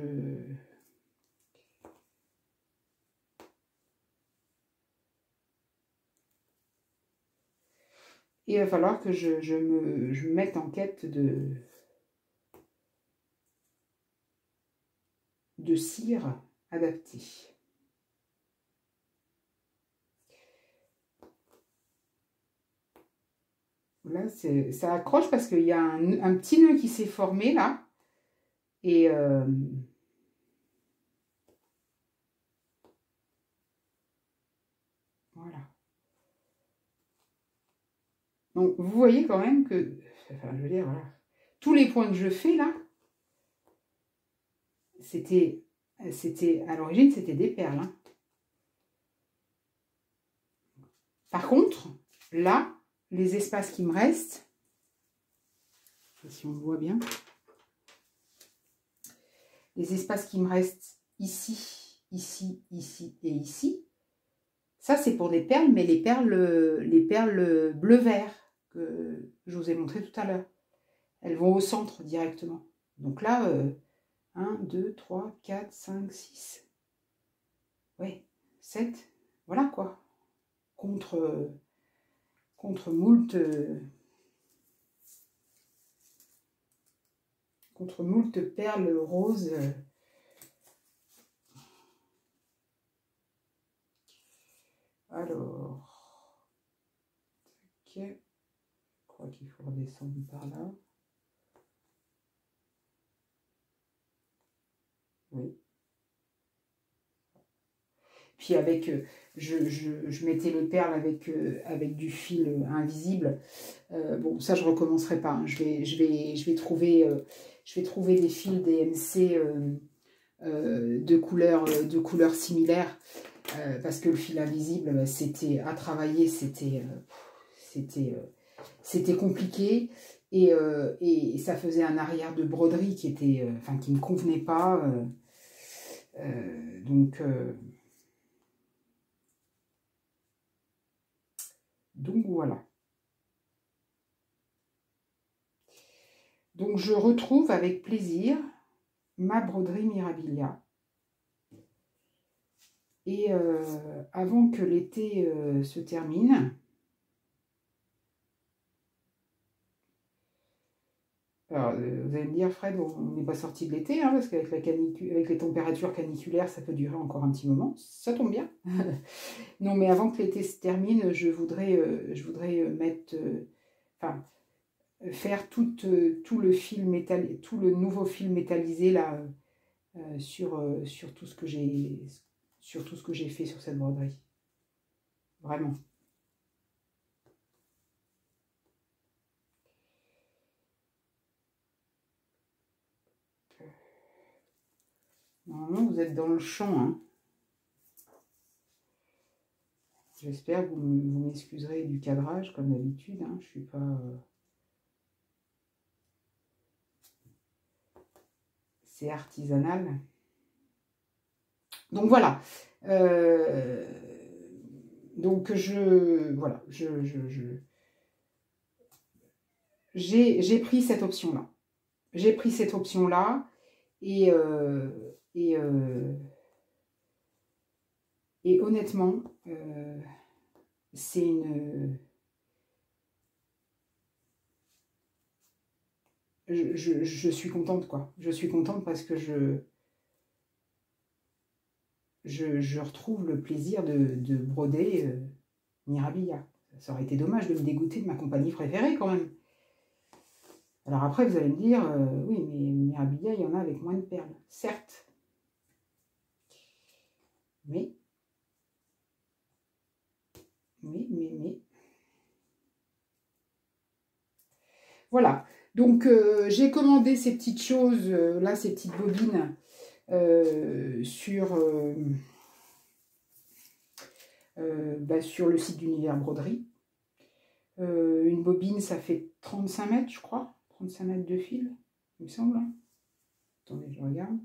il va falloir que je, je, me, je me mette en quête de... de cire adaptée. Là, ça accroche parce qu'il y a un, un petit nœud qui s'est formé là. Et euh, voilà. Donc, vous voyez quand même que, enfin, je veux dire, voilà, tous les points que je fais là, c'était, c'était à l'origine, c'était des perles. Hein. Par contre, là, les espaces qui me restent, si on le voit bien, les espaces qui me restent ici, ici, ici et ici, ça c'est pour des perles, mais les perles, les perles bleu-vert que je vous ai montré tout à l'heure. Elles vont au centre directement. Donc là, euh, un, deux, trois, quatre, cinq, six. Ouais, sept. Voilà quoi. Contre, euh, contre moult... Euh, contre moult perles roses. Euh. Alors... Ok. Je crois qu'il faut redescendre par là. Oui. Puis avec, euh, je, je, je mettais les perles avec, euh, avec du fil euh, invisible. Euh, bon, ça je recommencerai pas. Hein. Je vais, je vais, je vais trouver, euh, je vais trouver des fils D M C euh, euh, de couleurs, de couleurs similaires euh, parce que le fil invisible, c'était à travailler, c'était, euh, c'était, euh, c'était compliqué. Et, euh, et, et ça faisait un arrière de broderie qui était, euh, enfin, qui me convenait pas. Euh, euh, donc euh, Donc voilà. Donc je retrouve avec plaisir ma broderie Mirabilia. Et euh, avant que l'été euh, se termine, alors, vous allez me dire, Fred, on n'est pas sorti de l'été, hein, parce qu'avec la canicu- avec les températures caniculaires, ça peut durer encore un petit moment. Ça tombe bien. Non, mais avant que l'été se termine, je voudrais, euh, je voudrais mettre, euh, enfin, faire tout, euh, tout le fil métal, tout le nouveau fil métallisé là euh, sur, euh, sur tout ce que j'ai, sur tout ce que j'ai fait sur cette broderie. Vraiment. Normalement, vous êtes dans le champ, hein. J'espère que vous m'excuserez du cadrage, comme d'habitude. Hein. Je suis pas... Euh... C'est artisanal. Donc voilà. Euh... Donc je... Voilà. Je... je, je... J'ai pris cette option-là. J'ai pris cette option-là. Et... Euh... Et... Euh... Et honnêtement, euh, c'est une... Je, je, je suis contente, quoi. Je suis contente parce que je, je, je retrouve le plaisir de, de broder euh, Mirabilia. Ça aurait été dommage de me dégoûter de ma compagnie préférée, quand même. Alors après, vous allez me dire, euh, oui, mais Mirabilia, il y en a avec moins de perles. Certes. Mais... Mais, mais, mais... Voilà. Donc, euh, j'ai commandé ces petites choses, euh, là, ces petites bobines, euh, sur, euh, euh, bah, sur le site d'Univers Broderie. Euh, une bobine, ça fait trente-cinq mètres, je crois. trente-cinq mètres de fil, il me semble. Attendez, je regarde.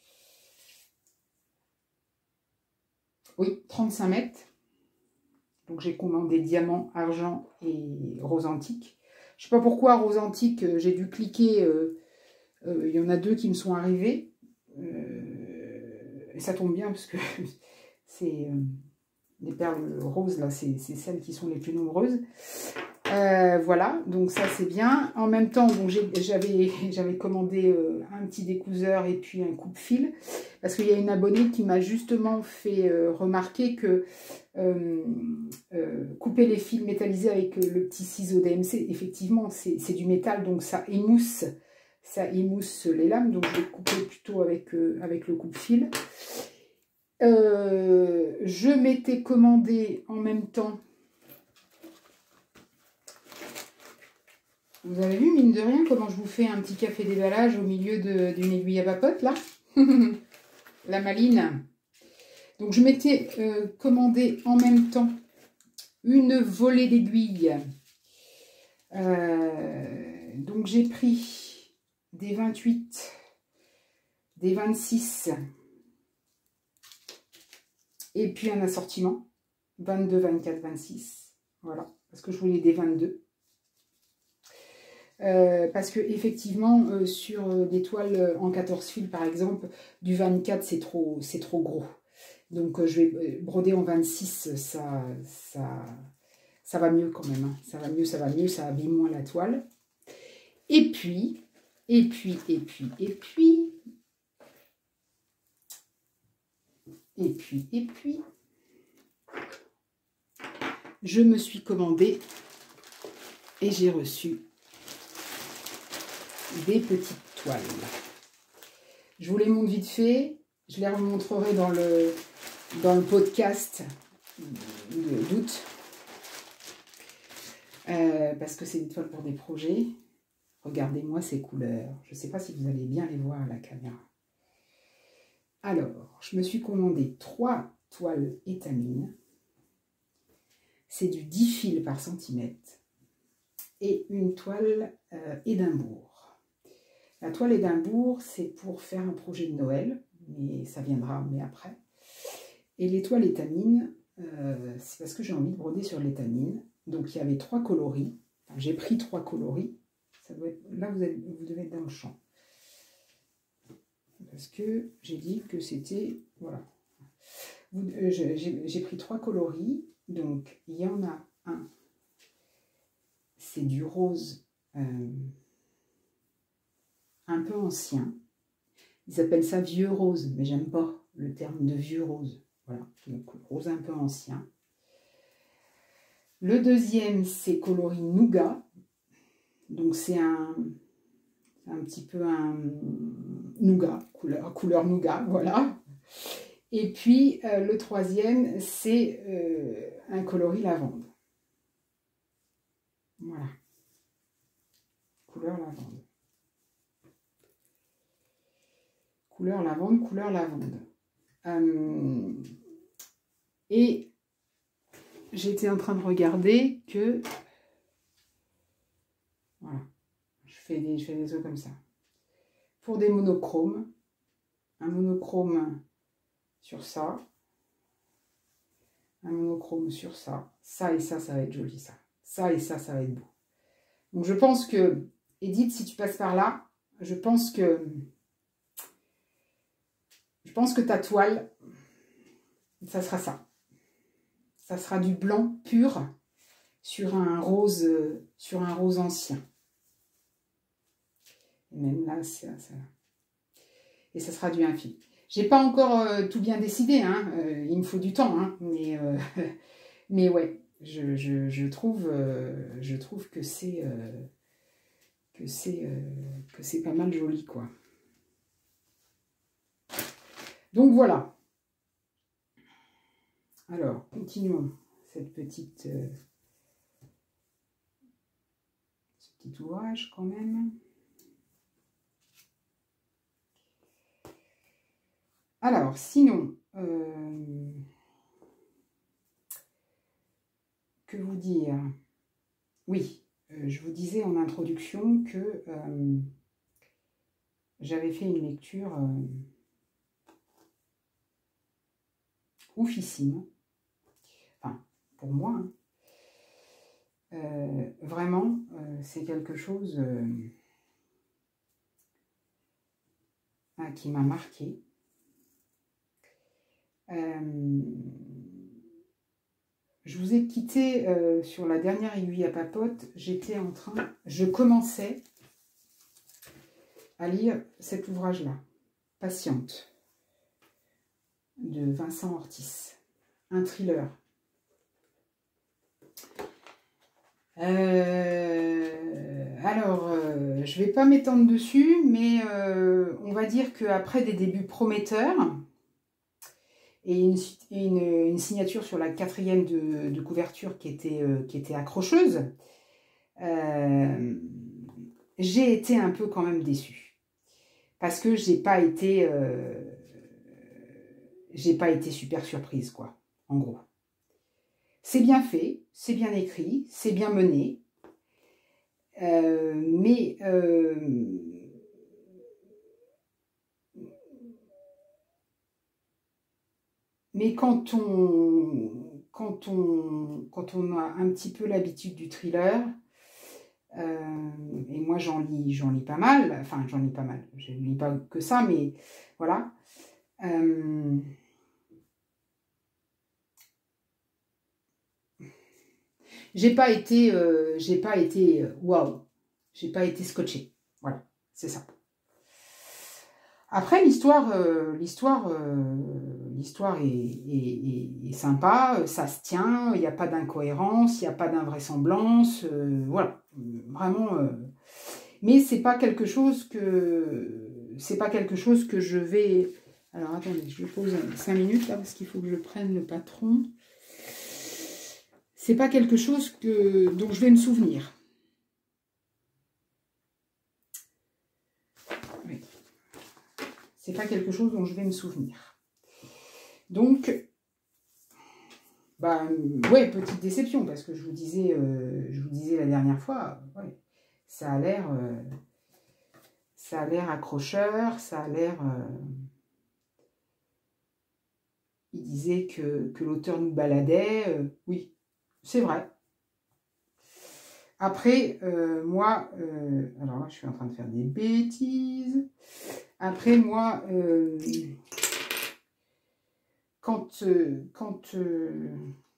Oui, trente-cinq mètres. Donc, j'ai commandé diamant, argent et rose antique. Je ne sais pas pourquoi, rose antique, j'ai dû cliquer. Euh, euh, il y en a deux qui me sont arrivés. Euh, et ça tombe bien parce que c'est euh, les perles roses, là, c'est celles qui sont les plus nombreuses. Euh, voilà, donc ça c'est bien. En même temps, j'avais commandé euh, un petit découseur et puis un coupe-fil. Parce qu'il y a une abonnée qui m'a justement fait euh, remarquer que euh, euh, couper les fils métallisés avec euh, le petit ciseau D M C, effectivement, c'est du métal, donc ça émousse, ça émousse les lames. Donc je vais couper plutôt avec, euh, avec le coupe-fil. Euh, je m'étais commandé en même temps. Vous avez vu, mine de rien, comment je vous fais un petit café déballage au milieu d'une aiguille à papote, là. La maline. Donc, je m'étais euh, commandé en même temps une volée d'aiguilles. Euh, donc, j'ai pris des vingt-huit, des vingt-six, et puis un assortiment, vingt-deux, vingt-quatre, vingt-six. Voilà, parce que je voulais des vingt-deux. Euh, parce que effectivement euh, sur euh, des toiles en quatorze fils par exemple, du vingt-quatre c'est trop c'est trop gros, donc euh, je vais broder en vingt-six, ça, ça ça va mieux quand même, hein. Ça va mieux, ça va mieux, ça abîme moins la toile. Et puis et puis et puis et puis et puis et puis je me suis commandé et j'ai reçu des petites toiles. Je vous les montre vite fait. Je les remontrerai dans le, dans le podcast d'août. Euh, parce que c'est des toiles pour des projets. Regardez-moi ces couleurs. Je ne sais pas si vous allez bien les voir à la caméra. Alors, je me suis commandé trois toiles étamines. C'est du dix fils par centimètre. Et une toile euh, Édimbourg. La toile Édimbourg, c'est pour faire un projet de Noël, mais ça viendra mais après. Et les toiles étamines, euh, c'est parce que j'ai envie de broder sur l'étamine. Donc il y avait trois coloris. Enfin, j'ai pris trois coloris. Ça doit être, là, vous, avez, vous devez être dans le champ. parce que j'ai dit que c'était... Voilà. Euh, j'ai pris trois coloris. Donc, il y en a un. C'est du rose euh, un peu ancien. Ils appellent ça vieux rose, mais j'aime pas le terme de vieux rose. Voilà, donc rose un peu ancien. Le deuxième, c'est coloris nougat. Donc, c'est un... un petit peu un nougat, couleur, couleur nougat, voilà. Et puis, euh, le troisième, c'est euh, un coloris lavande. Voilà. Couleur lavande. Couleur lavande, couleur lavande. Euh, et j'étais en train de regarder que... Voilà. Je fais des, je fais des os comme ça. Pour des monochromes, un monochrome sur ça, un monochrome sur ça, ça et ça, ça va être joli, ça. Ça et ça, ça va être beau. Donc je pense que, Edith, si tu passes par là, je pense que, je pense que ta toile, ça sera ça. Ça sera du blanc pur sur un rose, sur un rose ancien. Et même là, c'est ça. Et ça sera du infini. J'ai pas encore euh, tout bien décidé, hein. Euh, il me faut du temps, hein. mais, euh, mais ouais, je, je, je, trouve, euh, je trouve que c'est euh, que c'est euh, que c'est pas mal joli, quoi. Donc voilà. Alors, continuons cette petite, euh, ce petit ouvrage quand même. Alors, sinon, euh, que vous dire? Oui, euh, je vous disais en introduction que euh, j'avais fait une lecture euh, oufissime. Enfin, pour moi, hein. euh, vraiment, euh, c'est quelque chose euh, ah, qui m'a marqué. Euh, je vous ai quitté euh, sur la dernière aiguille à papote. J'étais en train, je commençais à lire cet ouvrage-là, Patiente, de Vincent Ortiz, un thriller. Euh, alors, euh, je ne vais pas m'étendre dessus, mais euh, on va dire qu'après des débuts prometteurs, et une, une, une signature sur la quatrième de, de couverture qui était, euh, qui était accrocheuse, euh, j'ai été un peu quand même déçue. Parce que j'ai pas été euh, j'ai pas été super surprise, quoi, en gros. C'est bien fait, c'est bien écrit, c'est bien mené, euh, mais euh, mais quand on quand on quand on a un petit peu l'habitude du thriller, euh, et moi j'en lis j'en lis pas mal, enfin j'en lis pas mal, je ne lis pas que ça, mais voilà. Euh, j'ai pas été euh, j'ai pas été waouh, wow, j'ai pas été scotchée, voilà, c'est ça. Après, l'histoire euh, l'histoire euh, l'histoire est, est, est, est sympa, ça se tient, il n'y a pas d'incohérence, il n'y a pas d'invraisemblance, euh, voilà, vraiment. Euh, mais c'est pas quelque chose que c'est pas quelque chose que je vais. Alors attendez, je pose cinq minutes là parce qu'il faut que je prenne le patron. C'est pas quelque chose que dont je vais me souvenir. Oui. C'est pas quelque chose dont je vais me souvenir. Donc, bah, ouais, petite déception, parce que je vous disais, euh, je vous disais la dernière fois, ouais, ça a l'air, euh, ça a l'air accrocheur, ça a l'air. Euh, il disait que, que l'auteur nous baladait, euh, oui, c'est vrai. après, euh, moi, euh, alors là, je suis en train de faire des bêtises. Après, moi, euh, quand, euh, quand, euh,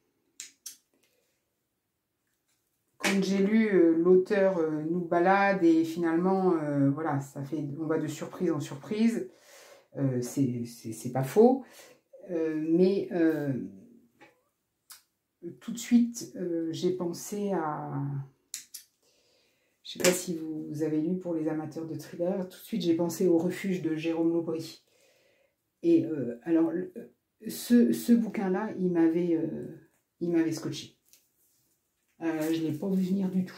quand j'ai lu euh, l'auteur euh, nous balade et finalement, euh, voilà, ça fait, on va de surprise en surprise. Euh, c'est pas faux, euh, mais euh, tout de suite, euh, j'ai pensé à... Je ne sais pas si vous avez lu pour les amateurs de thriller, tout de suite j'ai pensé au Refuge de Jérôme Laubry. Et euh, alors, ce, ce bouquin-là, il m'avait euh, il m'avait scotché. Euh, je ne l'ai pas vu venir du tout.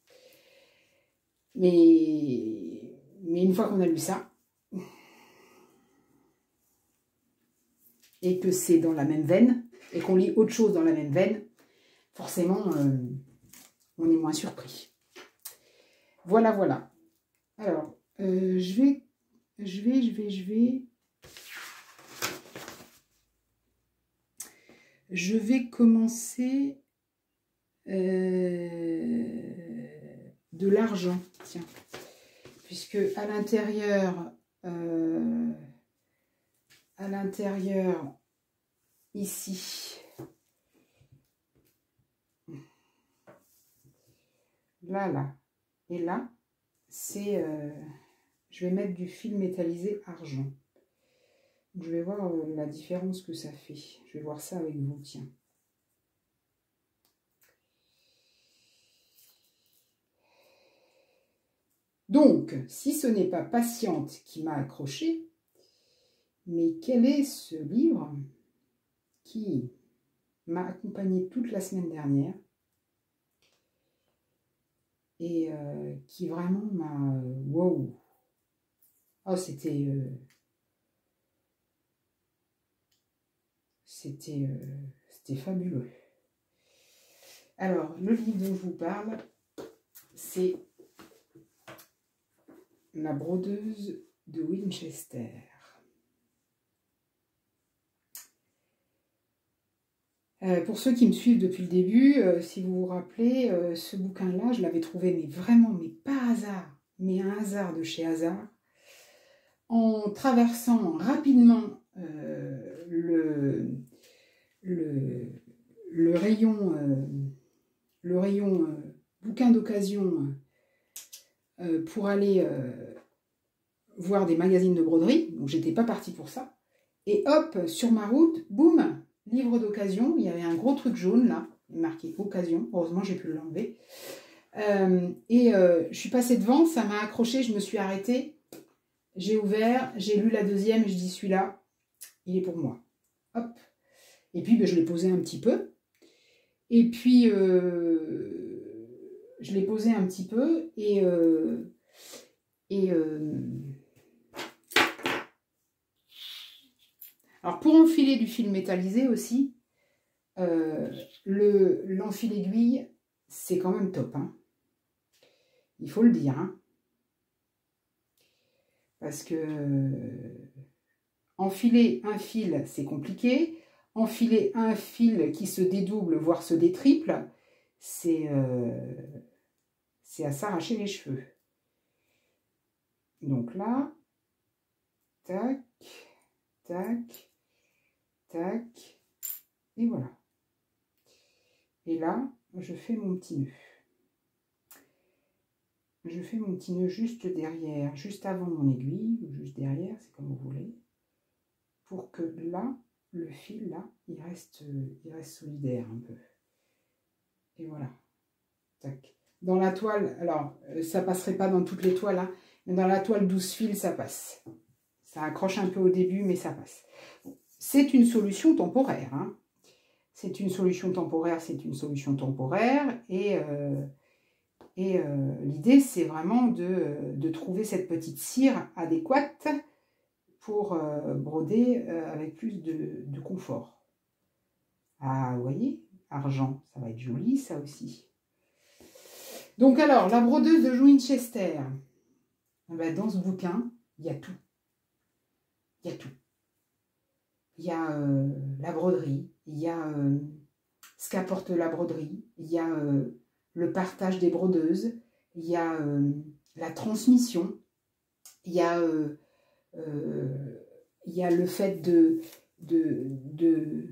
Mais, mais une fois qu'on a lu ça, et que c'est dans la même veine, et qu'on lit autre chose dans la même veine, forcément, euh, on est moins surpris. Voilà, voilà. Alors, euh, je vais, je vais, je vais, je vais... Je vais commencer euh, de l'argent, tiens. Puisque à l'intérieur, euh, à l'intérieur, ici, là, là, et là, c'est... Euh, je vais mettre du fil métallisé argent. Je vais voir euh, la différence que ça fait. Je vais voir ça avec vous, tiens. Donc, si ce n'est pas Patiente qui m'a accroché, mais quel est ce livre qui m'a accompagné toute la semaine dernière et euh, qui vraiment m'a... Euh, wow! Oh, c'était... Euh, c'était euh, c'était fabuleux. Alors, le livre dont je vous parle, c'est La brodeuse de Winchester. Euh, pour ceux qui me suivent depuis le début, euh, si vous vous rappelez, euh, ce bouquin-là, je l'avais trouvé, mais vraiment, mais pas hasard, mais un hasard de chez hasard, en traversant rapidement euh, le, le, le rayon, euh, le rayon euh, bouquin d'occasion euh, pour aller euh, voir des magazines de broderie, donc j'étais pas partie pour ça, et hop, sur ma route, boum, livre d'occasion, il y avait un gros truc jaune là, marqué occasion, heureusement j'ai pu l'enlever, euh, et euh, je suis passée devant, ça m'a accroché, je me suis arrêtée, j'ai ouvert, j'ai lu la deuxième, je dis celui-là, il est pour moi, hop, et puis ben, je l'ai posé un petit peu, et puis euh, je l'ai posé un petit peu, et euh, et euh, alors pour enfiler du fil métallisé aussi, euh, le l'enfil aiguille, c'est quand même top, hein. Il faut le dire, hein. Parce que euh, enfiler un fil, c'est compliqué. Enfiler un fil qui se dédouble, voire se détriple, c'est euh, c'est à s'arracher les cheveux. Donc là, tac, tac, tac, et voilà. Et là, je fais mon petit nœud. Je fais mon petit nœud juste derrière, juste avant mon aiguille, ou juste derrière, c'est comme vous voulez, pour que là, le fil, là, il reste, il reste solidaire un peu. Et voilà. Tac. Dans la toile, alors, ça passerait pas dans toutes les toiles, hein, mais dans la toile douze fils, ça passe. Ça accroche un peu au début, mais ça passe. Bon, c'est une solution temporaire, hein. C'est une solution temporaire, c'est une solution temporaire, et... Euh, Et euh, l'idée, c'est vraiment de, de trouver cette petite cire adéquate pour euh, broder euh, avec plus de, de confort. Ah, vous voyez, argent, ça va être joli, ça aussi. Donc alors, la brodeuse de Winchester. Ben, dans ce bouquin, il y a tout. Il y a tout. Il y a euh, la broderie, il y a euh, ce qu'apporte la broderie, il y a... Euh, le partage des brodeuses, il y a euh, la transmission, il y a, euh, euh, il y a le fait de, de, de,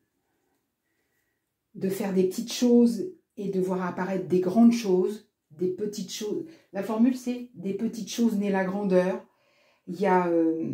de faire des petites choses et de voir apparaître des grandes choses, des petites choses. La formule, c'est des petites choses nées la grandeur. Il y a... Euh,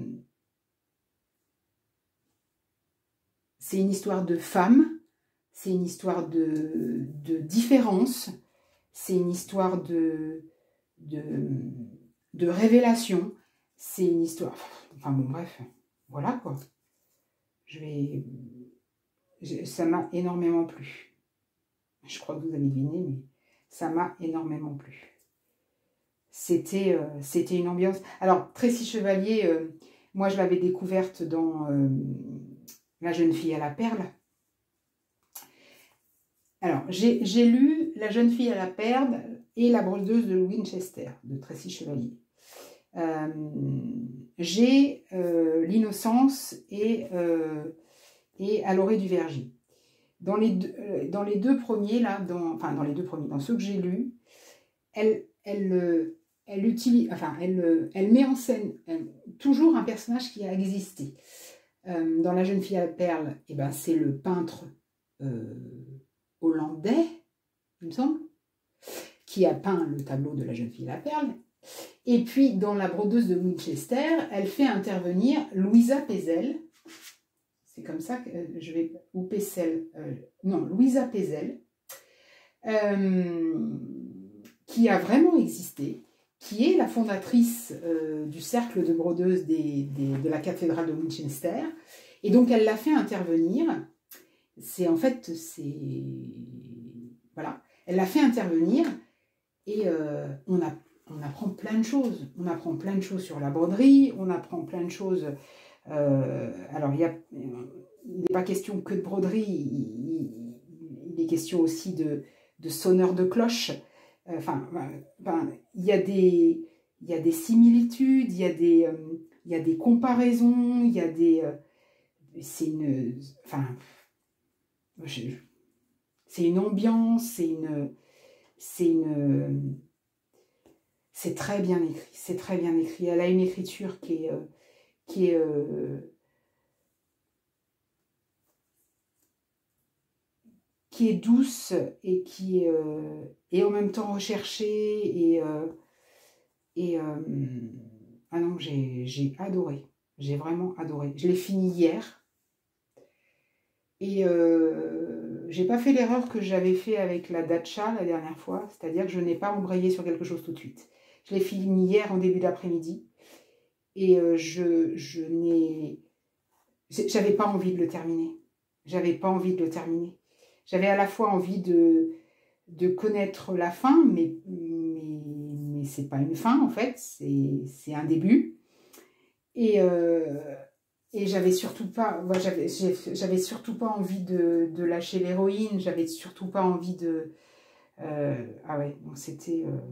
c'est une histoire de femme, c'est une histoire de, de différence, c'est une histoire de, de, de révélation, c'est une histoire... Enfin bon, bref, voilà quoi. Je vais... Je, ça m'a énormément plu. Je crois que vous avez deviné, mais ça m'a énormément plu. C'était euh, c'était une ambiance... Alors, Tracy Chevalier, euh, moi je l'avais découverte dans euh, La jeune fille à la perle. Alors, j'ai lu La jeune fille à la perle et La brodeuse de Winchester, de Tracy Chevalier. Euh, j'ai euh, L'Innocence et, euh, et À l'orée du verger. Dans les, deux, euh, dans les deux premiers, là, dans, enfin dans les deux premiers, dans ceux que j'ai lus, elle, elle, elle utilise, enfin, elle, elle met en scène elle, toujours un personnage qui a existé. Euh, dans La jeune fille à la perle, eh ben, c'est le peintre euh, hollandais, il me semble, qui a peint le tableau de La jeune fille à la perle. Et puis, dans La brodeuse de Winchester, elle fait intervenir Louisa Pezel. C'est comme ça que je vais... Ou Pezel. Euh, non, Louisa Pezel. Euh, qui a vraiment existé, qui est la fondatrice euh, du cercle de brodeuses des, des, de la cathédrale de Winchester. Et donc, elle l'a fait intervenir. C'est en fait... c'est Voilà. Elle l'a fait intervenir et euh, on a... On apprend plein de choses. On apprend plein de choses sur la broderie, on apprend plein de choses. Euh, alors, il y a, il n'est pas question que de broderie, il, il est question aussi de, de sonneur de cloche. Enfin, ben, il y a des, il y a des similitudes, il y a des, euh, il y a des comparaisons, il y a des, euh, c'est une, enfin, c'est une ambiance, c'est une, c'est une c'est très bien écrit, c'est très bien écrit. Elle a une écriture qui est, euh, qui est, euh, qui est douce et qui euh, est en même temps recherchée. Et, euh, et euh, ah non, j'ai adoré, j'ai vraiment adoré. Je l'ai fini hier. Et euh, j'ai pas fait l'erreur que j'avais fait avec la Dacha la dernière fois, c'est-à-dire que je n'ai pas embrayé sur quelque chose tout de suite. Je l'ai fini hier en début d'après-midi et euh, je, je n'ai... J'avais pas envie de le terminer. J'avais pas envie de le terminer. J'avais à la fois envie de, de connaître la fin, mais, mais, mais c'est pas une fin en fait, c'est un début. Et, euh, et j'avais surtout pas, ouais, j'avais j'avais surtout pas envie de, de lâcher l'héroïne, j'avais surtout pas envie de... Euh, ah ouais, donc c'était... Euh,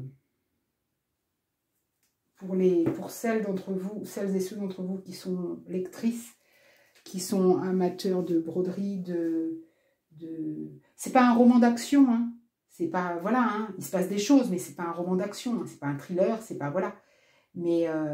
Pour, les, pour celles d'entre vous, celles et ceux d'entre vous qui sont lectrices, qui sont amateurs de broderie, de... de... C'est pas un roman d'action, hein. C'est pas... Voilà, hein. Il se passe des choses, mais c'est pas un roman d'action, hein. C'est pas un thriller, c'est pas... Voilà. Mais... Euh...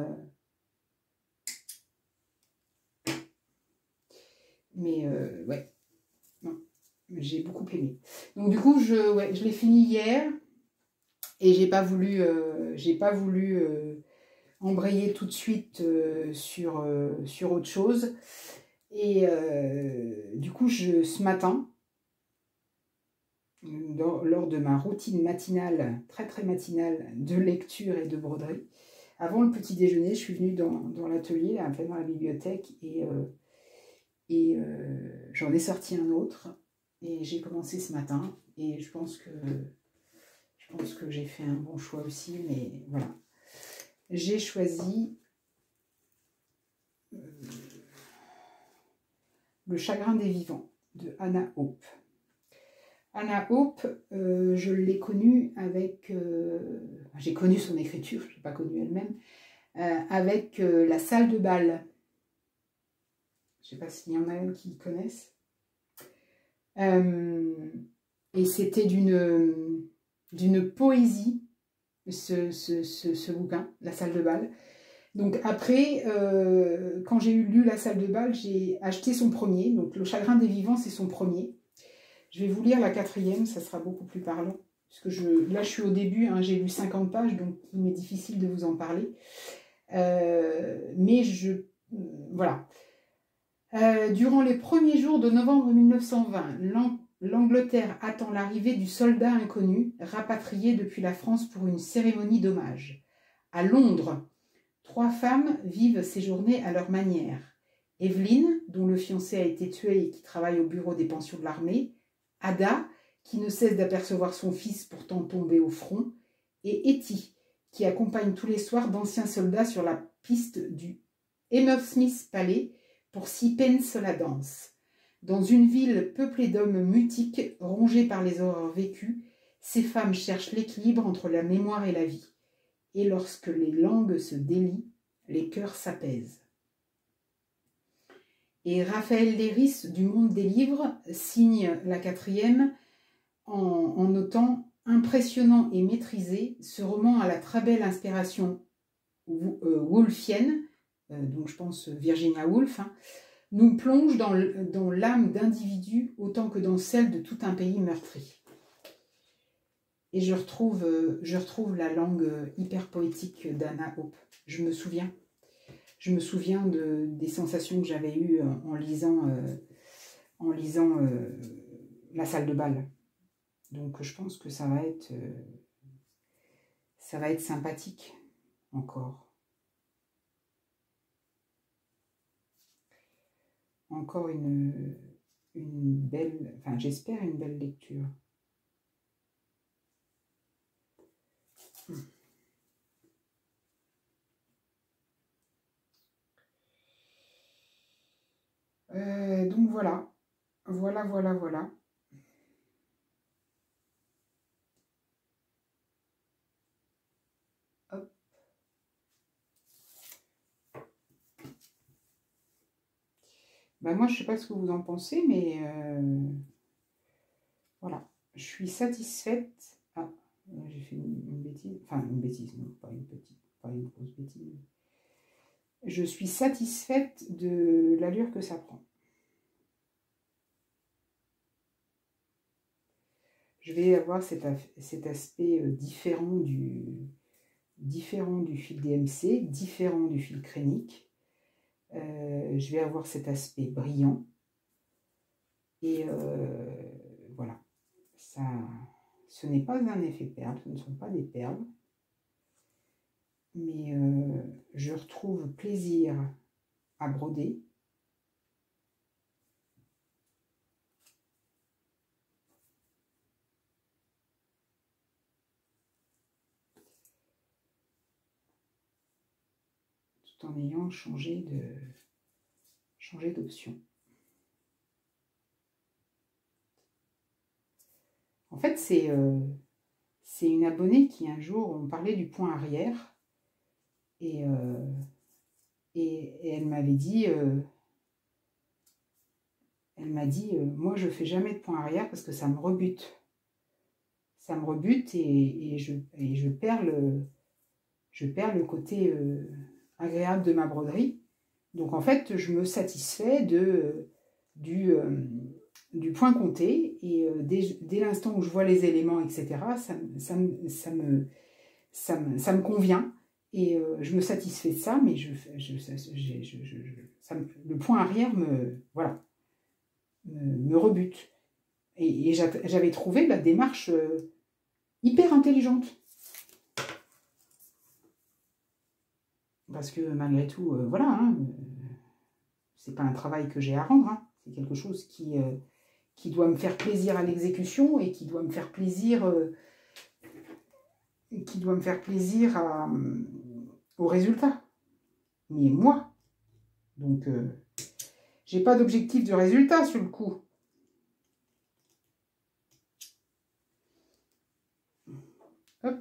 Mais, euh, ouais. Non. J'ai beaucoup aimé. Donc, du coup, je, ouais, je l'ai fini hier. Et j'ai pas voulu... Euh, j'ai pas voulu... Euh, embrayer tout de suite euh, sur, euh, sur autre chose. Et euh, du coup, je, ce matin, dans, lors de ma routine matinale, très très matinale, de lecture et de broderie, avant le petit déjeuner, je suis venue dans, dans l'atelier, enfin dans la bibliothèque, et, euh, et euh, j'en ai sorti un autre, et j'ai commencé ce matin, et je pense que je pense que j'ai fait un bon choix aussi, mais voilà. J'ai choisi euh, Le chagrin des vivants de Hannah Hope. Hannah Hope, euh, je l'ai connue avec... Euh, j'ai connu son écriture, je ne l'ai pas connue elle-même, euh, avec euh, La salle de bal. Je ne sais pas s'il y en a qui connaissent. Euh, et c'était d'une... d'une poésie, ce, ce, ce, ce bouquin, La salle de bal. Donc après, euh, quand j'ai eu lu La salle de bal, j'ai acheté son premier. Donc Le chagrin des vivants, c'est son premier. Je vais vous lire la quatrième, ça sera beaucoup plus parlant. Parce que je, là, je suis au début, hein, j'ai lu cinquante pages, donc il m'est difficile de vous en parler. Euh, mais je... Voilà. Euh, durant les premiers jours de novembre mille neuf cent vingt, l'Angleterre attend l'arrivée du soldat inconnu, rapatrié depuis la France pour une cérémonie d'hommage. À Londres, trois femmes vivent ces journées à leur manière. Evelyne, dont le fiancé a été tué et qui travaille au bureau des pensions de l'armée. Ada, qui ne cesse d'apercevoir son fils pourtant tombé au front. Et Etty, qui accompagne tous les soirs d'anciens soldats sur la piste du Hammersmith Palais pour six pence la danse. Dans une ville peuplée d'hommes mutiques, rongés par les horreurs vécues, ces femmes cherchent l'équilibre entre la mémoire et la vie. Et lorsque les langues se délient, les cœurs s'apaisent. Et Raphaël Léris, du Monde des Livres, signe la quatrième en, en notant « Impressionnant et maîtrisé, ce roman a la très belle inspiration euh, woolfienne », euh, donc je pense Virginia Woolf, hein, nous plonge dans l'âme d'individus autant que dans celle de tout un pays meurtri. Et je retrouve, euh, je retrouve la langue hyper poétique d'Anna Hope. Je me souviens. Je me souviens de, des sensations que j'avais eues en lisant, euh, en lisant euh, La salle de bal. Donc je pense que ça va être, euh, ça va être sympathique encore. Encore une, une belle, enfin j'espère une belle lecture. Euh, donc voilà, voilà, voilà, voilà. Hop. Ben moi, je ne sais pas ce que vous en pensez, mais euh, voilà, je suis satisfaite. Ah, j'ai fait une, une bêtise, enfin une bêtise, non, pas une petite, pas une grosse bêtise. Je suis satisfaite de l'allure que ça prend. Je vais avoir cet, cet aspect différent du, différent du fil D M C, différent du fil Kreinik. Euh, je vais avoir cet aspect brillant. Et euh, voilà, ça, ce n'est pas un effet perle, ce ne sont pas des perles. Mais euh, je retrouve plaisir à broder. Tout en ayant changé de changé d'option. En fait, c'est euh, c'est une abonnée qui un jour, on parlait du point arrière, et, euh, et, et elle m'avait dit, euh, elle m'a dit, euh, moi je fais jamais de point arrière parce que ça me rebute. Ça me rebute et, et, je, et je, perds le, je perds le côté euh, agréable de ma broderie. Donc en fait, je me satisfais de, du, euh, du point compté et euh, dès, dès l'instant où je vois les éléments, et cetera, ça, ça, ça, me, ça, me, ça me convient et euh, je me satisfais de ça, mais je, je, je, je, je, je, ça me, le point arrière me, voilà, me, me rebute. Et, et j'avais trouvé la démarche euh, hyper intelligente. Parce que malgré tout, euh, voilà, hein, euh, c'est pas un travail que j'ai à rendre, hein, c'est quelque chose qui, euh, qui doit me faire plaisir à l'exécution et qui doit me faire plaisir, euh, qui doit me faire plaisir à, euh, au résultat. Mais moi, donc, euh, j'ai pas d'objectif de résultat sur le coup. Hop.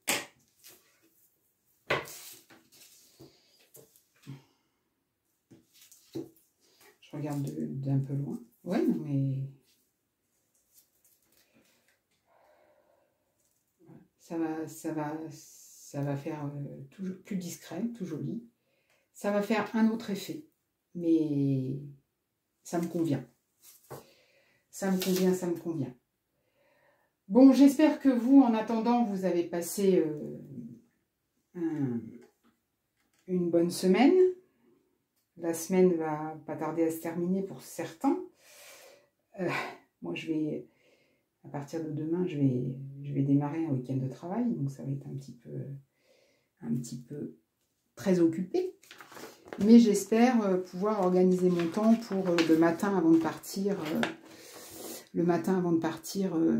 Je regarde d'un peu loin. Ouais, non mais... Ça va, ça va, ça va faire euh, tout, plus discret, tout joli. Ça va faire un autre effet, mais ça me convient. Ça me convient, ça me convient. Bon, j'espère que vous, en attendant, vous avez passé euh, un, une bonne semaine. La semaine va pas tarder à se terminer pour certains. Euh, moi, je vais, à partir de demain, je vais, je vais démarrer un week-end de travail, donc ça va être un petit peu, un petit peu très occupé. Mais j'espère pouvoir organiser mon temps pour le matin avant de partir. Euh, le matin avant de partir, euh,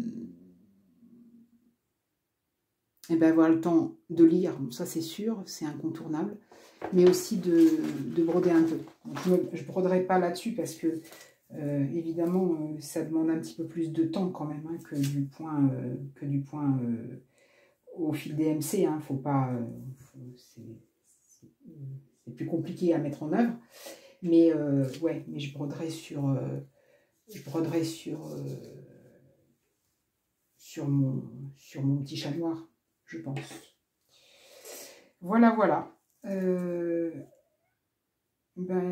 et ben avoir le temps de lire, bon, ça c'est sûr, c'est incontournable, mais aussi de, de broder un peu. Donc, je ne broderai pas là-dessus parce que, euh, évidemment, euh, ça demande un petit peu plus de temps quand même hein, que du point, euh, que du point euh, au fil des M C. Hein, faut pas, euh, c'est plus compliqué à mettre en œuvre. Mais euh, ouais, mais je broderai sur... Euh, Je broderai sur, euh, sur, mon, sur mon petit chat noir, je pense. Voilà, voilà. Euh, ben,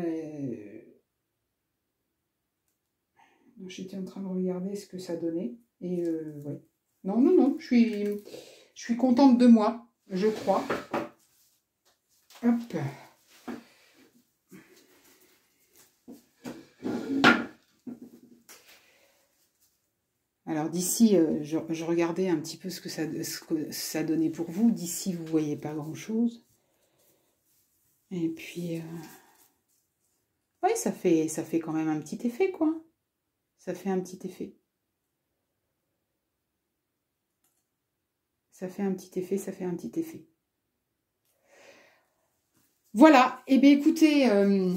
j'étais en train de regarder ce que ça donnait. Et euh, ouais. Non, non, non, je suis, je suis contente de moi, je crois. Hop. Alors d'ici, euh, je, je regardais un petit peu ce que ça, ce que ça donnait pour vous. D'ici, vous ne voyez pas grand-chose. Et puis, euh... oui, ça fait, ça fait quand même un petit effet, quoi. Ça fait un petit effet. Ça fait un petit effet, ça fait un petit effet. Voilà. Eh bien, écoutez, euh,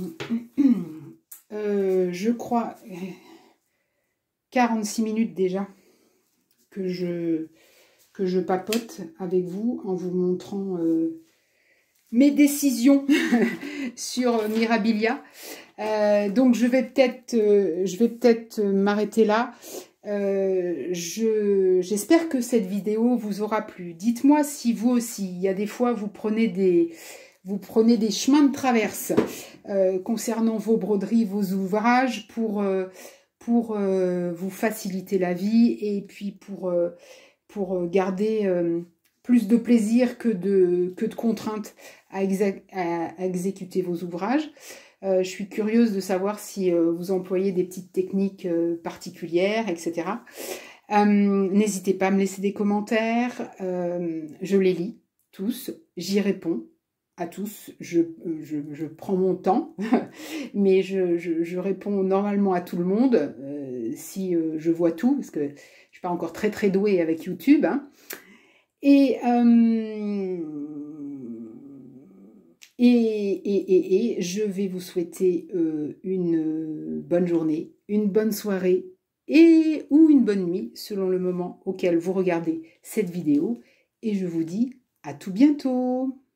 euh, je crois... quarante-six minutes déjà que je, que je papote avec vous en vous montrant euh, mes décisions sur Mirabilia. Euh, donc je vais peut-être euh, je vais peut-être m'arrêter là. Euh, je, j'espère que cette vidéo vous aura plu. Dites-moi si vous aussi, il y a des fois vous prenez des, vous prenez des chemins de traverse euh, concernant vos broderies, vos ouvrages pour... Euh, pour euh, vous faciliter la vie et puis pour, euh, pour garder euh, plus de plaisir que de, que de contraintes à, exé à, à exécuter vos ouvrages. Euh, je suis curieuse de savoir si euh, vous employez des petites techniques euh, particulières, et cetera. Euh, n'hésitez pas à me laisser des commentaires, euh, je les lis tous, j'y réponds. À tous, je, je, je prends mon temps, mais je, je, je réponds normalement à tout le monde, euh, si euh, je vois tout, parce que je ne suis pas encore très très douée avec YouTube. Hein. Et, euh, et, et, et, et je vais vous souhaiter euh, une bonne journée, une bonne soirée, et ou une bonne nuit, selon le moment auquel vous regardez cette vidéo. Et je vous dis à tout bientôt.